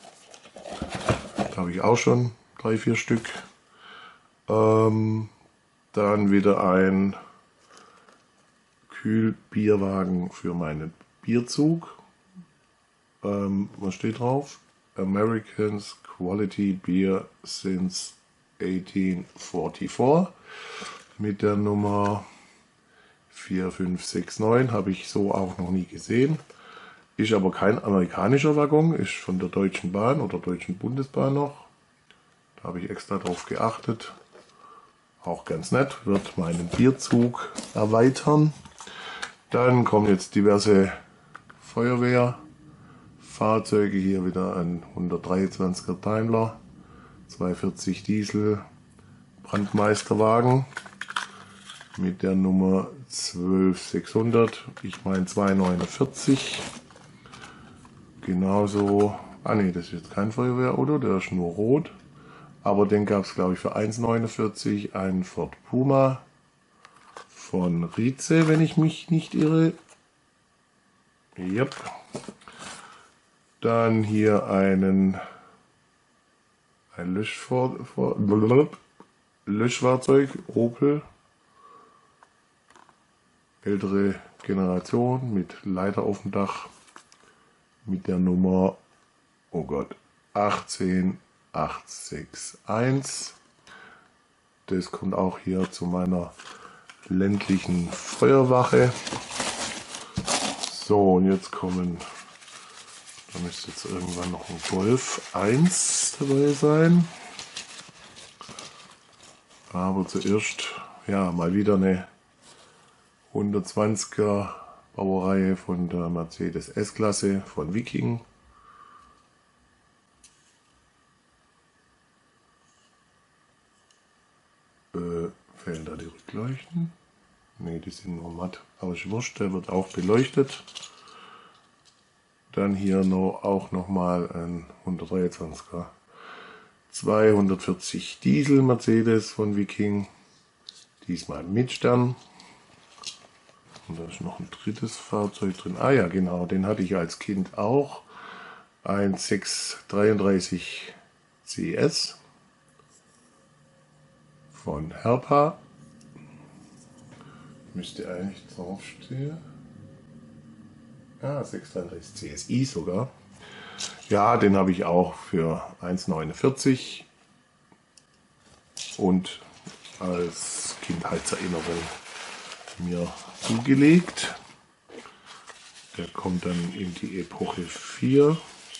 Da habe ich auch schon 3, 4 Stück. Dann wieder ein Kühlbierwagen für meinen Bierzug. Was steht drauf? Americans Quality Beer since 1844. Mit der Nummer 4569 habe ich so auch noch nie gesehen. Ist aber kein amerikanischer Waggon, ist von der Deutschen Bahn oder Deutschen Bundesbahn noch. Da habe ich extra drauf geachtet. Auch ganz nett, wird meinen Bierzug erweitern. Dann kommen jetzt diverse Feuerwehrfahrzeuge. Hier wieder ein 123er Daimler, 240 Diesel, Brandmeisterwagen mit der Nummer 12600. Ich meine 249. Genauso, ne, das ist jetzt kein Feuerwehrauto, der ist nur rot. Aber den gab es, glaube ich, für 1,49 einen Ford Puma von Rize, wenn ich mich nicht irre. Yep. Dann hier ein Löschfahrzeug, Opel. Ältere Generation mit Leiter auf dem Dach. Mit der Nummer, oh Gott, 18861. Das kommt auch hier zu meiner ländlichen Feuerwache. So, und jetzt kommen, da müsste jetzt irgendwann noch ein Golf 1 dabei sein. Aber zuerst, ja, mal wieder eine 120er Baureihe von der Mercedes S-Klasse von Viking. Fehlen da die Rückleuchten? Ne, die sind nur matt. Aber ist wurscht, der wird auch beleuchtet. Dann hier auch nochmal ein 123er. 240 Diesel Mercedes von Viking. Diesmal mit Stern. Und da ist noch ein drittes Fahrzeug drin. Ah ja, genau, den hatte ich als Kind auch. Ein 633 CS von Herpa. Müsste eigentlich draufstehen. Ah, 633 CSI sogar. Ja, den habe ich auch für 1,49 und als Kindheitserinnerung mir zugelegt. Der kommt dann in die Epoche 4.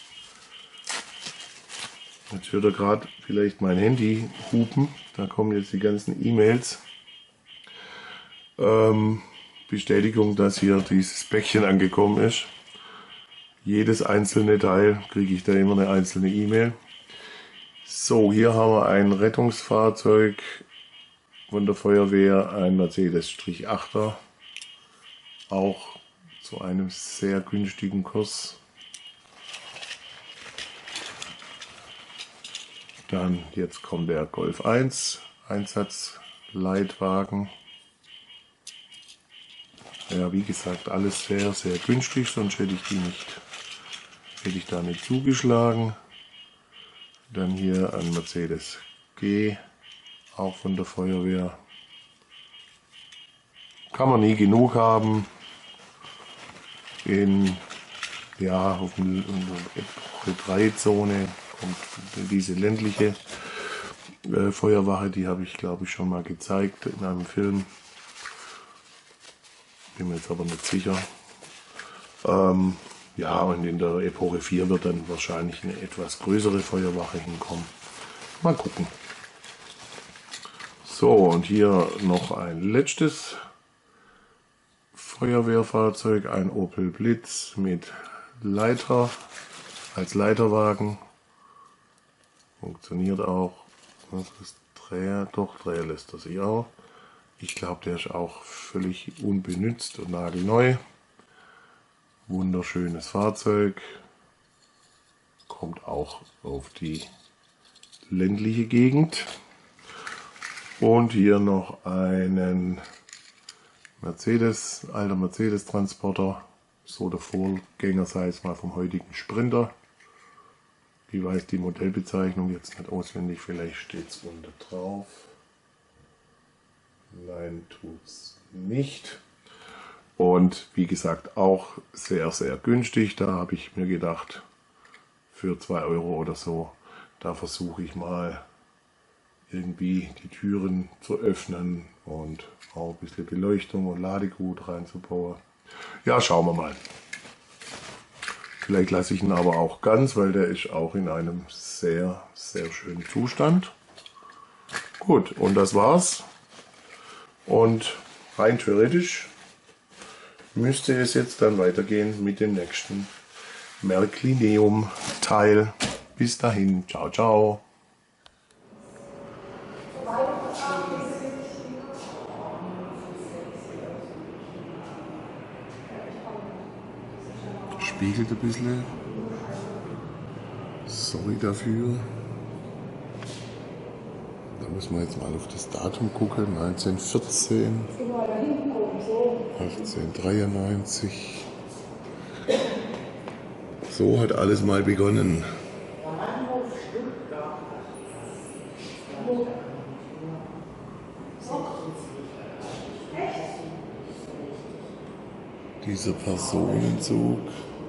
Jetzt hört ihr gerade vielleicht mein Handy hupen. Da kommen jetzt die ganzen E-Mails. Bestätigung, dass hier dieses Päckchen angekommen ist. Jedes einzelne Teil kriege ich da immer eine einzelne E-Mail. So, hier haben wir ein Rettungsfahrzeug von der Feuerwehr, ein Mercedes-8er. Auch zu einem sehr günstigen Kurs. Dann jetzt kommt der Golf 1 Einsatzleitwagen. Ja, wie gesagt, alles sehr, sehr günstig, sonst hätte ich da nicht zugeschlagen. Dann hier ein Mercedes G, auch von der Feuerwehr. Kann man nie genug haben. Auf der Epoche 3 Zone kommt diese ländliche Feuerwache, die habe ich glaube ich schon mal gezeigt in einem Film. Bin mir jetzt aber nicht sicher. Ja, und in der Epoche 4 wird dann wahrscheinlich eine etwas größere Feuerwache hinkommen. Mal gucken. So, und hier noch ein letztes Feuerwehrfahrzeug, ein Opel Blitz mit Leiter, als Leiterwagen. Funktioniert auch. Was ist Dreher? Doch, Dreher lässt er sich auch. Ich glaube, der ist auch völlig unbenutzt und nagelneu. Wunderschönes Fahrzeug. Kommt auch auf die ländliche Gegend. Und hier noch einen Mercedes, alter Mercedes-Transporter. So der Vorgänger, sei es mal vom heutigen Sprinter. Ich weiß die Modellbezeichnung jetzt nicht auswendig, vielleicht steht es unter drauf. Nein, tut's nicht. Und wie gesagt, auch sehr, sehr günstig. Da habe ich mir gedacht, für 2 Euro oder so, da versuche ich mal irgendwie die Türen zu öffnen und auch ein bisschen Beleuchtung und Ladegut reinzubauen. Ja, schauen wir mal. Vielleicht lasse ich ihn aber auch ganz, weil der ist auch in einem sehr, sehr schönen Zustand. Gut, und das war's. Und rein theoretisch müsste es jetzt dann weitergehen mit dem nächsten Märklineum-Teil. Bis dahin, ciao, ciao. Spiegelt ein bisschen. Sorry dafür. Da müssen wir jetzt mal auf das Datum gucken. 1914. 1893. So hat alles mal begonnen. Dieser Personenzug.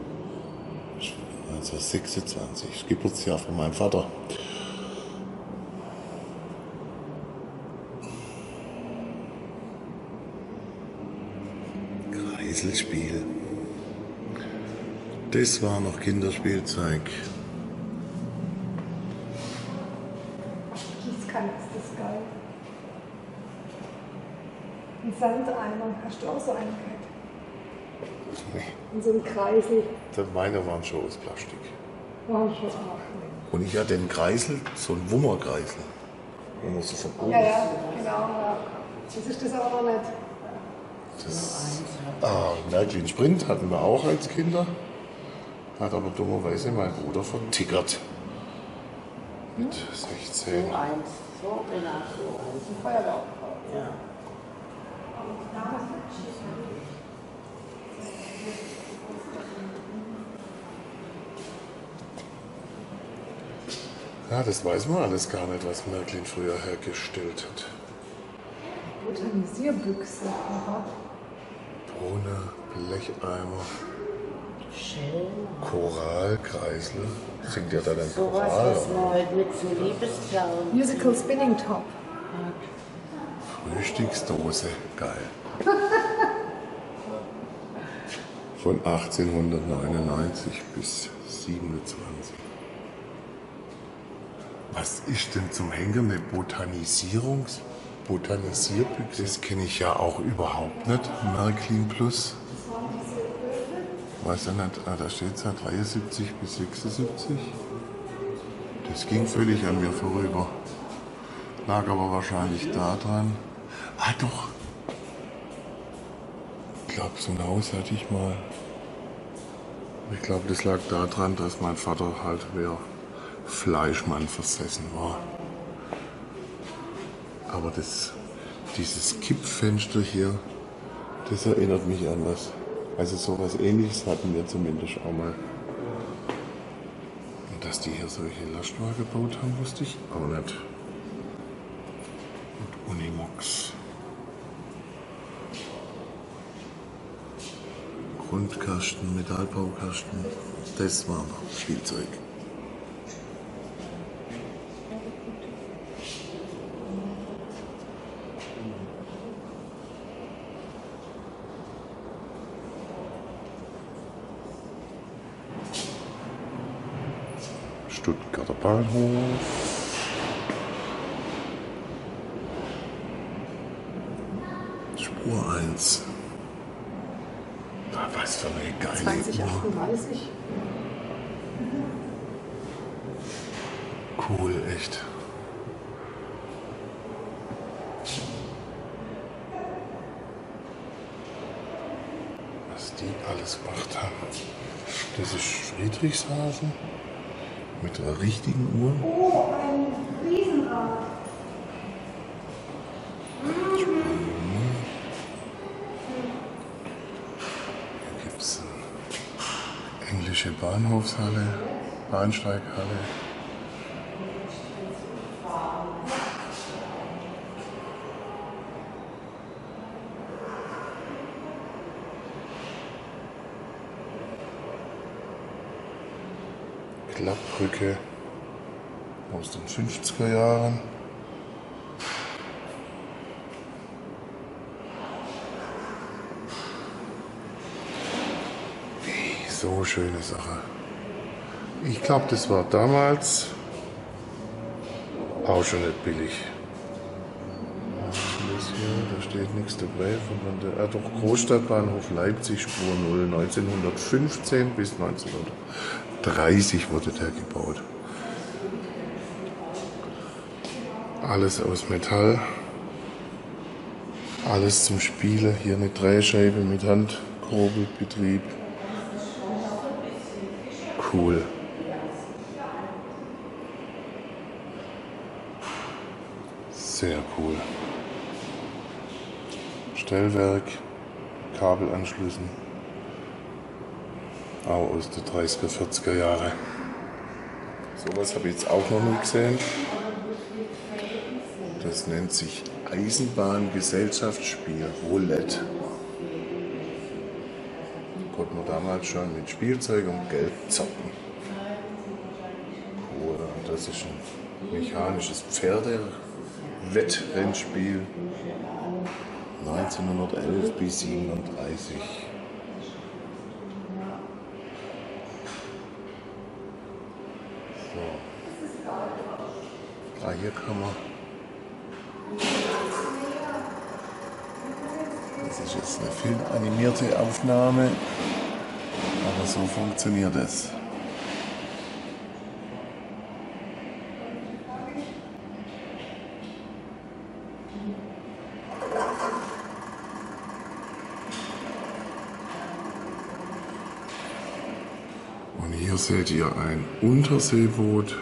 1926, das Geburtsjahr von meinem Vater. Kreiselspiel. Das war noch Kinderspielzeug. Gießkanne ist das geil. Ein Sandeimer. Hast du auch so einen gehabt? Nee, In so einem Kreisel. meine waren schon aus Plastik. War schon auch. Und ich hatte einen Kreisel, so einen Wummerkreisel. Wo man so von oben. Ja, ja, genau. Ja. Das ist das aber noch nicht. Märklin Sprint hatten wir auch als Kinder. Hat aber dummerweise mein Bruder vertickert. Mit 16. So eins, so genau so eins. Ein Feuerwehr. Ja. Ja, das weiß man alles gar nicht, was Märklin früher hergestellt hat. Botanisierbüchse. Aha. Drohne, Blecheimer, Schön. Koralkreisel. Singt ja da dann So was, Choral? was man heute mit so Liebesklauen. Musical Spinning Top. Frühstücksdose, geil. Von 1899 bis 27. Was ist denn zum Henker eine Botanisierbüchse? Das kenne ich ja auch überhaupt nicht. Märklin Plus. Weiß ja nicht, da steht es ja 73 bis 76. Das ging völlig an mir vorüber. Lag aber wahrscheinlich da dran. Ah doch. Ich glaube, so ein Haus hatte ich mal. Ich glaube, das lag daran, dass mein Vater halt wer Fleischmann versessen war. Aber dieses Kippfenster hier, das erinnert mich an was. Also sowas Ähnliches hatten wir zumindest auch mal. Und dass die hier solche Lastwagen gebaut haben, wusste ich auch nicht. Und Unimox. Grundkasten, Metallbaukasten, das war noch Spielzeug. Stuttgarter Bahnhof. Spur 1. Was für eine geile 2038. Cool, echt. Was die alles gemacht haben. Das ist Friedrichshafen mit einer richtigen Uhr. Oh, ein Riesenrad. Typische Bahnhofshalle, Bahnsteighalle. Klappbrücke aus den 50er Jahren. So schöne Sache. Ich glaube, das war damals auch schon nicht billig. Das hier, da steht nichts dabei. Doch Großstadtbahnhof Leipzig, Spur 0, 1915 bis 1930 wurde der gebaut. Alles aus Metall. Alles zum Spielen. Hier eine Drehscheibe mit Handkurbelbetrieb. Cool. Sehr cool. Stellwerk, Kabelanschlüssen. Auch aus den 30er, 40er Jahre. Sowas habe ich jetzt auch noch nie gesehen. Das nennt sich Eisenbahngesellschaftsspiel Roulette. Konnte man damals schon mit Spielzeug und Geld zocken. Cool. Und das ist ein mechanisches Pferdewettrennspiel. 1911 bis 37. So. Hier kann man. Das ist jetzt eine filmanimierte Aufnahme, aber so funktioniert es. Und hier seht ihr ein Unterseeboot.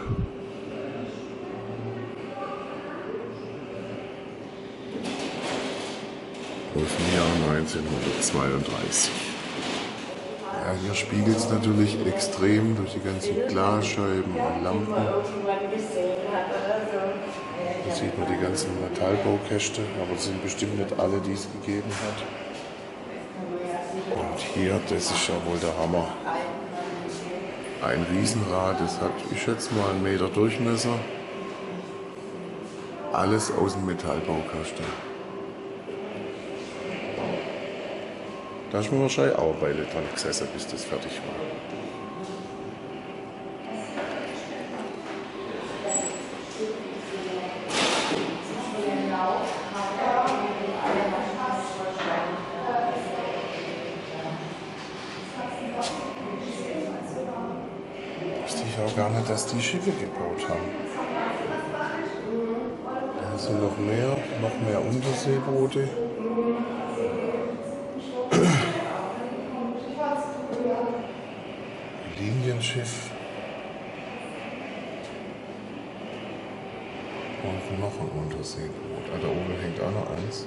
Aus dem Jahr 1932. Ja, hier spiegelt es natürlich extrem durch die ganzen Glasscheiben und Lampen. Hier sieht man die ganzen Metallbaukäste, aber es sind bestimmt nicht alle, die es gegeben hat. Und hier, das ist ja wohl der Hammer. Ein Riesenrad, das hat, ich schätze mal, 1 Meter Durchmesser. Alles aus dem Metallbaukasten. Da ist man wahrscheinlich auch eine Weile dran gesessen, bis das fertig war. Wusste ich auch gar nicht, dass die Schiffe gebaut haben. Da sind noch mehr Unterseeboote. Linienschiff und noch ein Unterseeboot. Ah, da oben hängt auch noch eins.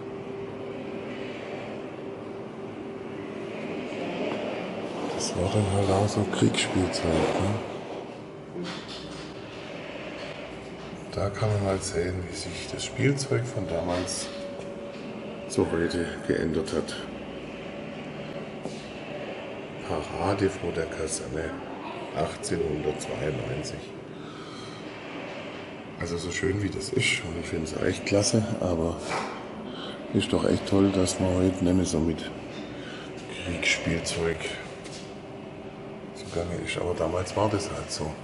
Das war dann halt auch so Kriegsspielzeug. Ne? Da kann man mal sehen, wie sich das Spielzeug von damals zu heute geändert hat. Parade vor der Kaserne 1892. Also so schön wie das ist, und ich finde es echt klasse, aber ist doch echt toll, dass man heute nicht mehr so mit Kriegsspielzeug zugange ist. Aber damals war das halt so.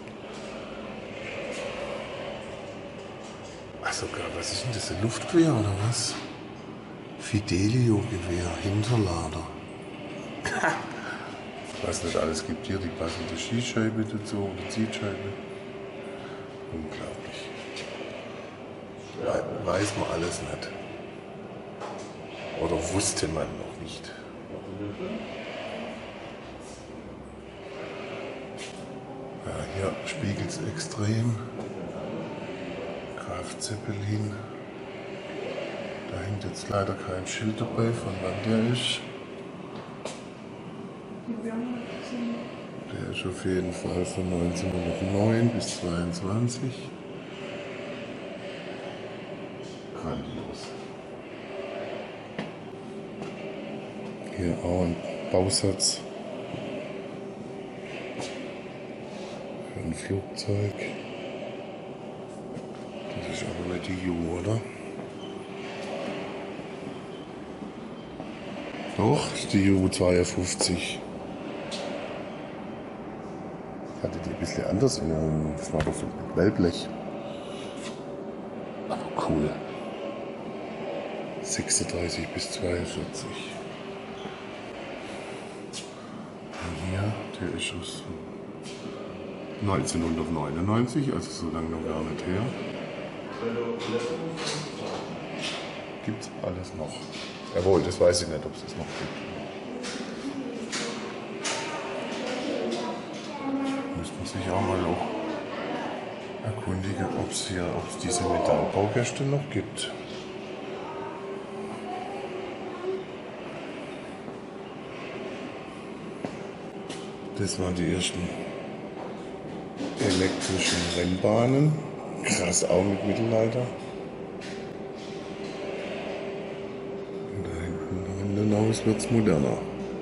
Ach sogar, was ist denn das, ein Luftgewehr oder was? Fidelio-Gewehr, Hinterlader. Was nicht alles gibt hier, die passende Schießscheibe dazu oder Zielscheibe. Unglaublich. Weiß man alles nicht. Oder wusste man noch nicht. Ja, hier spiegelt es extrem. Graf Zeppelin. Da hängt jetzt leider kein Schild dabei, von wann der ist. ist auf jeden Fall von 1909 bis 22. Grandios. Hier auch ein Bausatz für ein Flugzeug. Das ist aber nicht die Ju, oder? Doch, das ist die Ju 52. Ich hatte die ein bisschen anders in Erinnerung. Das war doch so mit Wellblech. Aber cool. 36 bis 42. Und hier, der ist aus 1999, also so lange noch gar nicht her. Gibt's alles noch. Jawohl, das weiß ich nicht, ob es das noch gibt. Müsste man sich auch mal noch erkundigen, ob es diese Metallbaukäste noch gibt. Das waren die ersten elektrischen Rennbahnen. Krass, auch mit Mittelleiter. Und da hinten hinaus wird es moderner.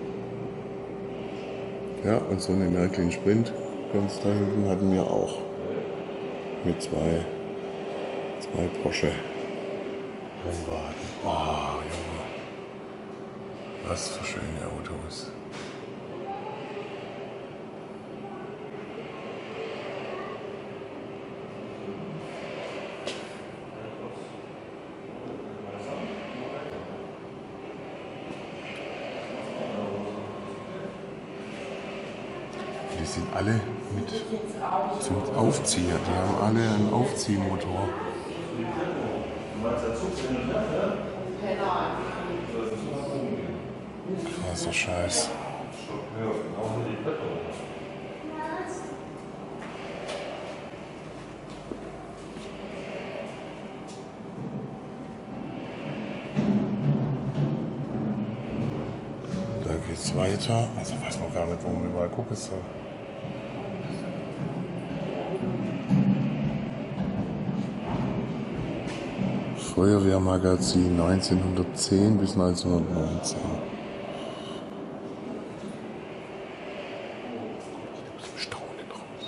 Ja, und so eine Märklin Sprint ganz da hinten hatten wir auch. Mit zwei Porsche Rennwagen. Oh, Junge. Was für schöne Autos. Die sind alle mit zum Aufzieher. Die haben alle einen Aufziehmotor. Krasser Scheiß. Da geht's weiter. Also weiß man gar nicht, wo man überall gucken soll. Feuerwehrmagazin 1910 bis 1919. Staunen raus.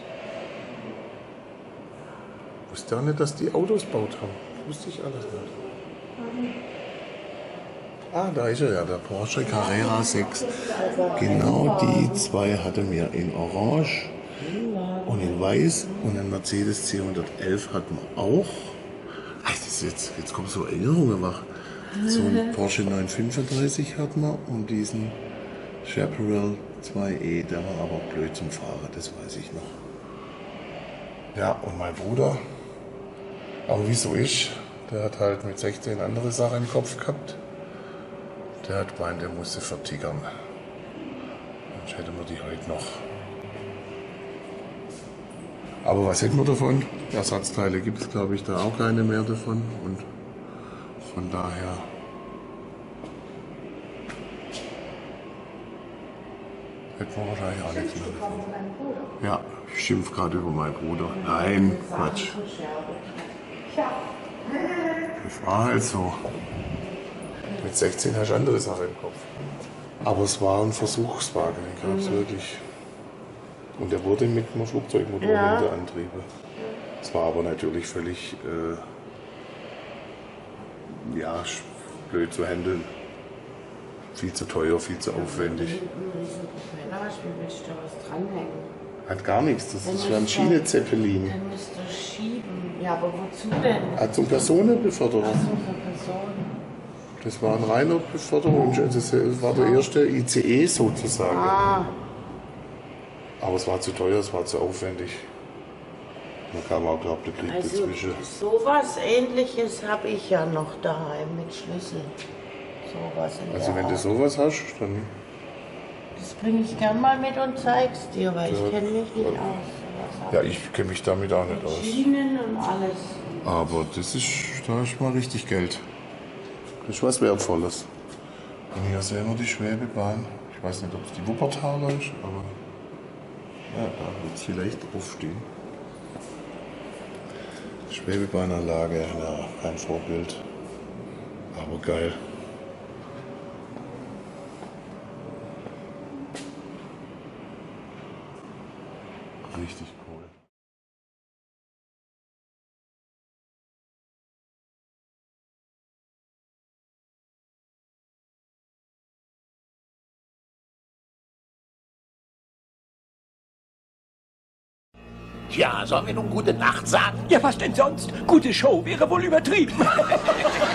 Ich wusste auch nicht, dass die Autos gebaut haben. Wusste ich alles nicht. Ah, da ist er ja, der Porsche Carrera 6. Genau die zwei hatte wir in Orange und in Weiß und einen Mercedes C111 hatten wir auch. Jetzt kommen so Erinnerungen wach. So einen Porsche 935 hatten wir und diesen Chaparral 2E, der war aber blöd zum Fahren, das weiß ich noch. Ja, und mein Bruder, aber wie so ist, der hat halt mit 16 andere Sachen im Kopf gehabt. Der hat gemeint, der musste vertickern. Sonst hätten wir die heute noch. Aber was hätten wir davon? Ersatzteile gibt es, glaube ich, da auch keine mehr davon. Und von daher hätten wir wahrscheinlich auch nichts mehr davon. Ja, ich schimpfe gerade über meinen Bruder. Nein, Quatsch. Das war halt so. Mit 16 hast du andere Sachen im Kopf. Aber es war ein Versuchswagen, den gab es wirklich. Und der wurde mit einem Flugzeugmotor hinter Antriebe. Es war aber natürlich völlig blöd zu handeln. Viel zu teuer, viel zu aufwendig. Wie willst du da was dranhängen? Hat gar nichts, das ist ja ein Schiene-Zeppelin. Dann müsst ihr schieben. Ja, aber wozu denn? Zum Personenbeförderung. Was für Personen? Das war ein reiner Beförderung, das war der erste ICE sozusagen. Ah, Aber es war zu teuer, es war zu aufwendig. Da kam auch, glaube ich, der Krieg also dazwischen. sowas Ähnliches habe ich ja noch daheim mit Schlüssel. Sowas in Also der wenn du Art. sowas hast, dann... Das bringe ich gern mal mit und zeig's dir, weil Ja, ich kenne mich nicht ja. aus. Sowas Ja, ich kenne mich damit auch nicht aus. Schienen und alles. Aber das ist, da ist mal richtig Geld. Das ist was Wertvolles. Und hier sehen wir die Schwebebahn. Ich weiß nicht, ob es die Wuppertaler ist, aber Ja, da wird es vielleicht draufstehen. Schwebebahnanlage, ja, kein Vorbild. Aber geil. Richtig cool. Tja, sollen wir nun gute Nacht sagen? Ja, was denn sonst? Gute Show wäre wohl übertrieben.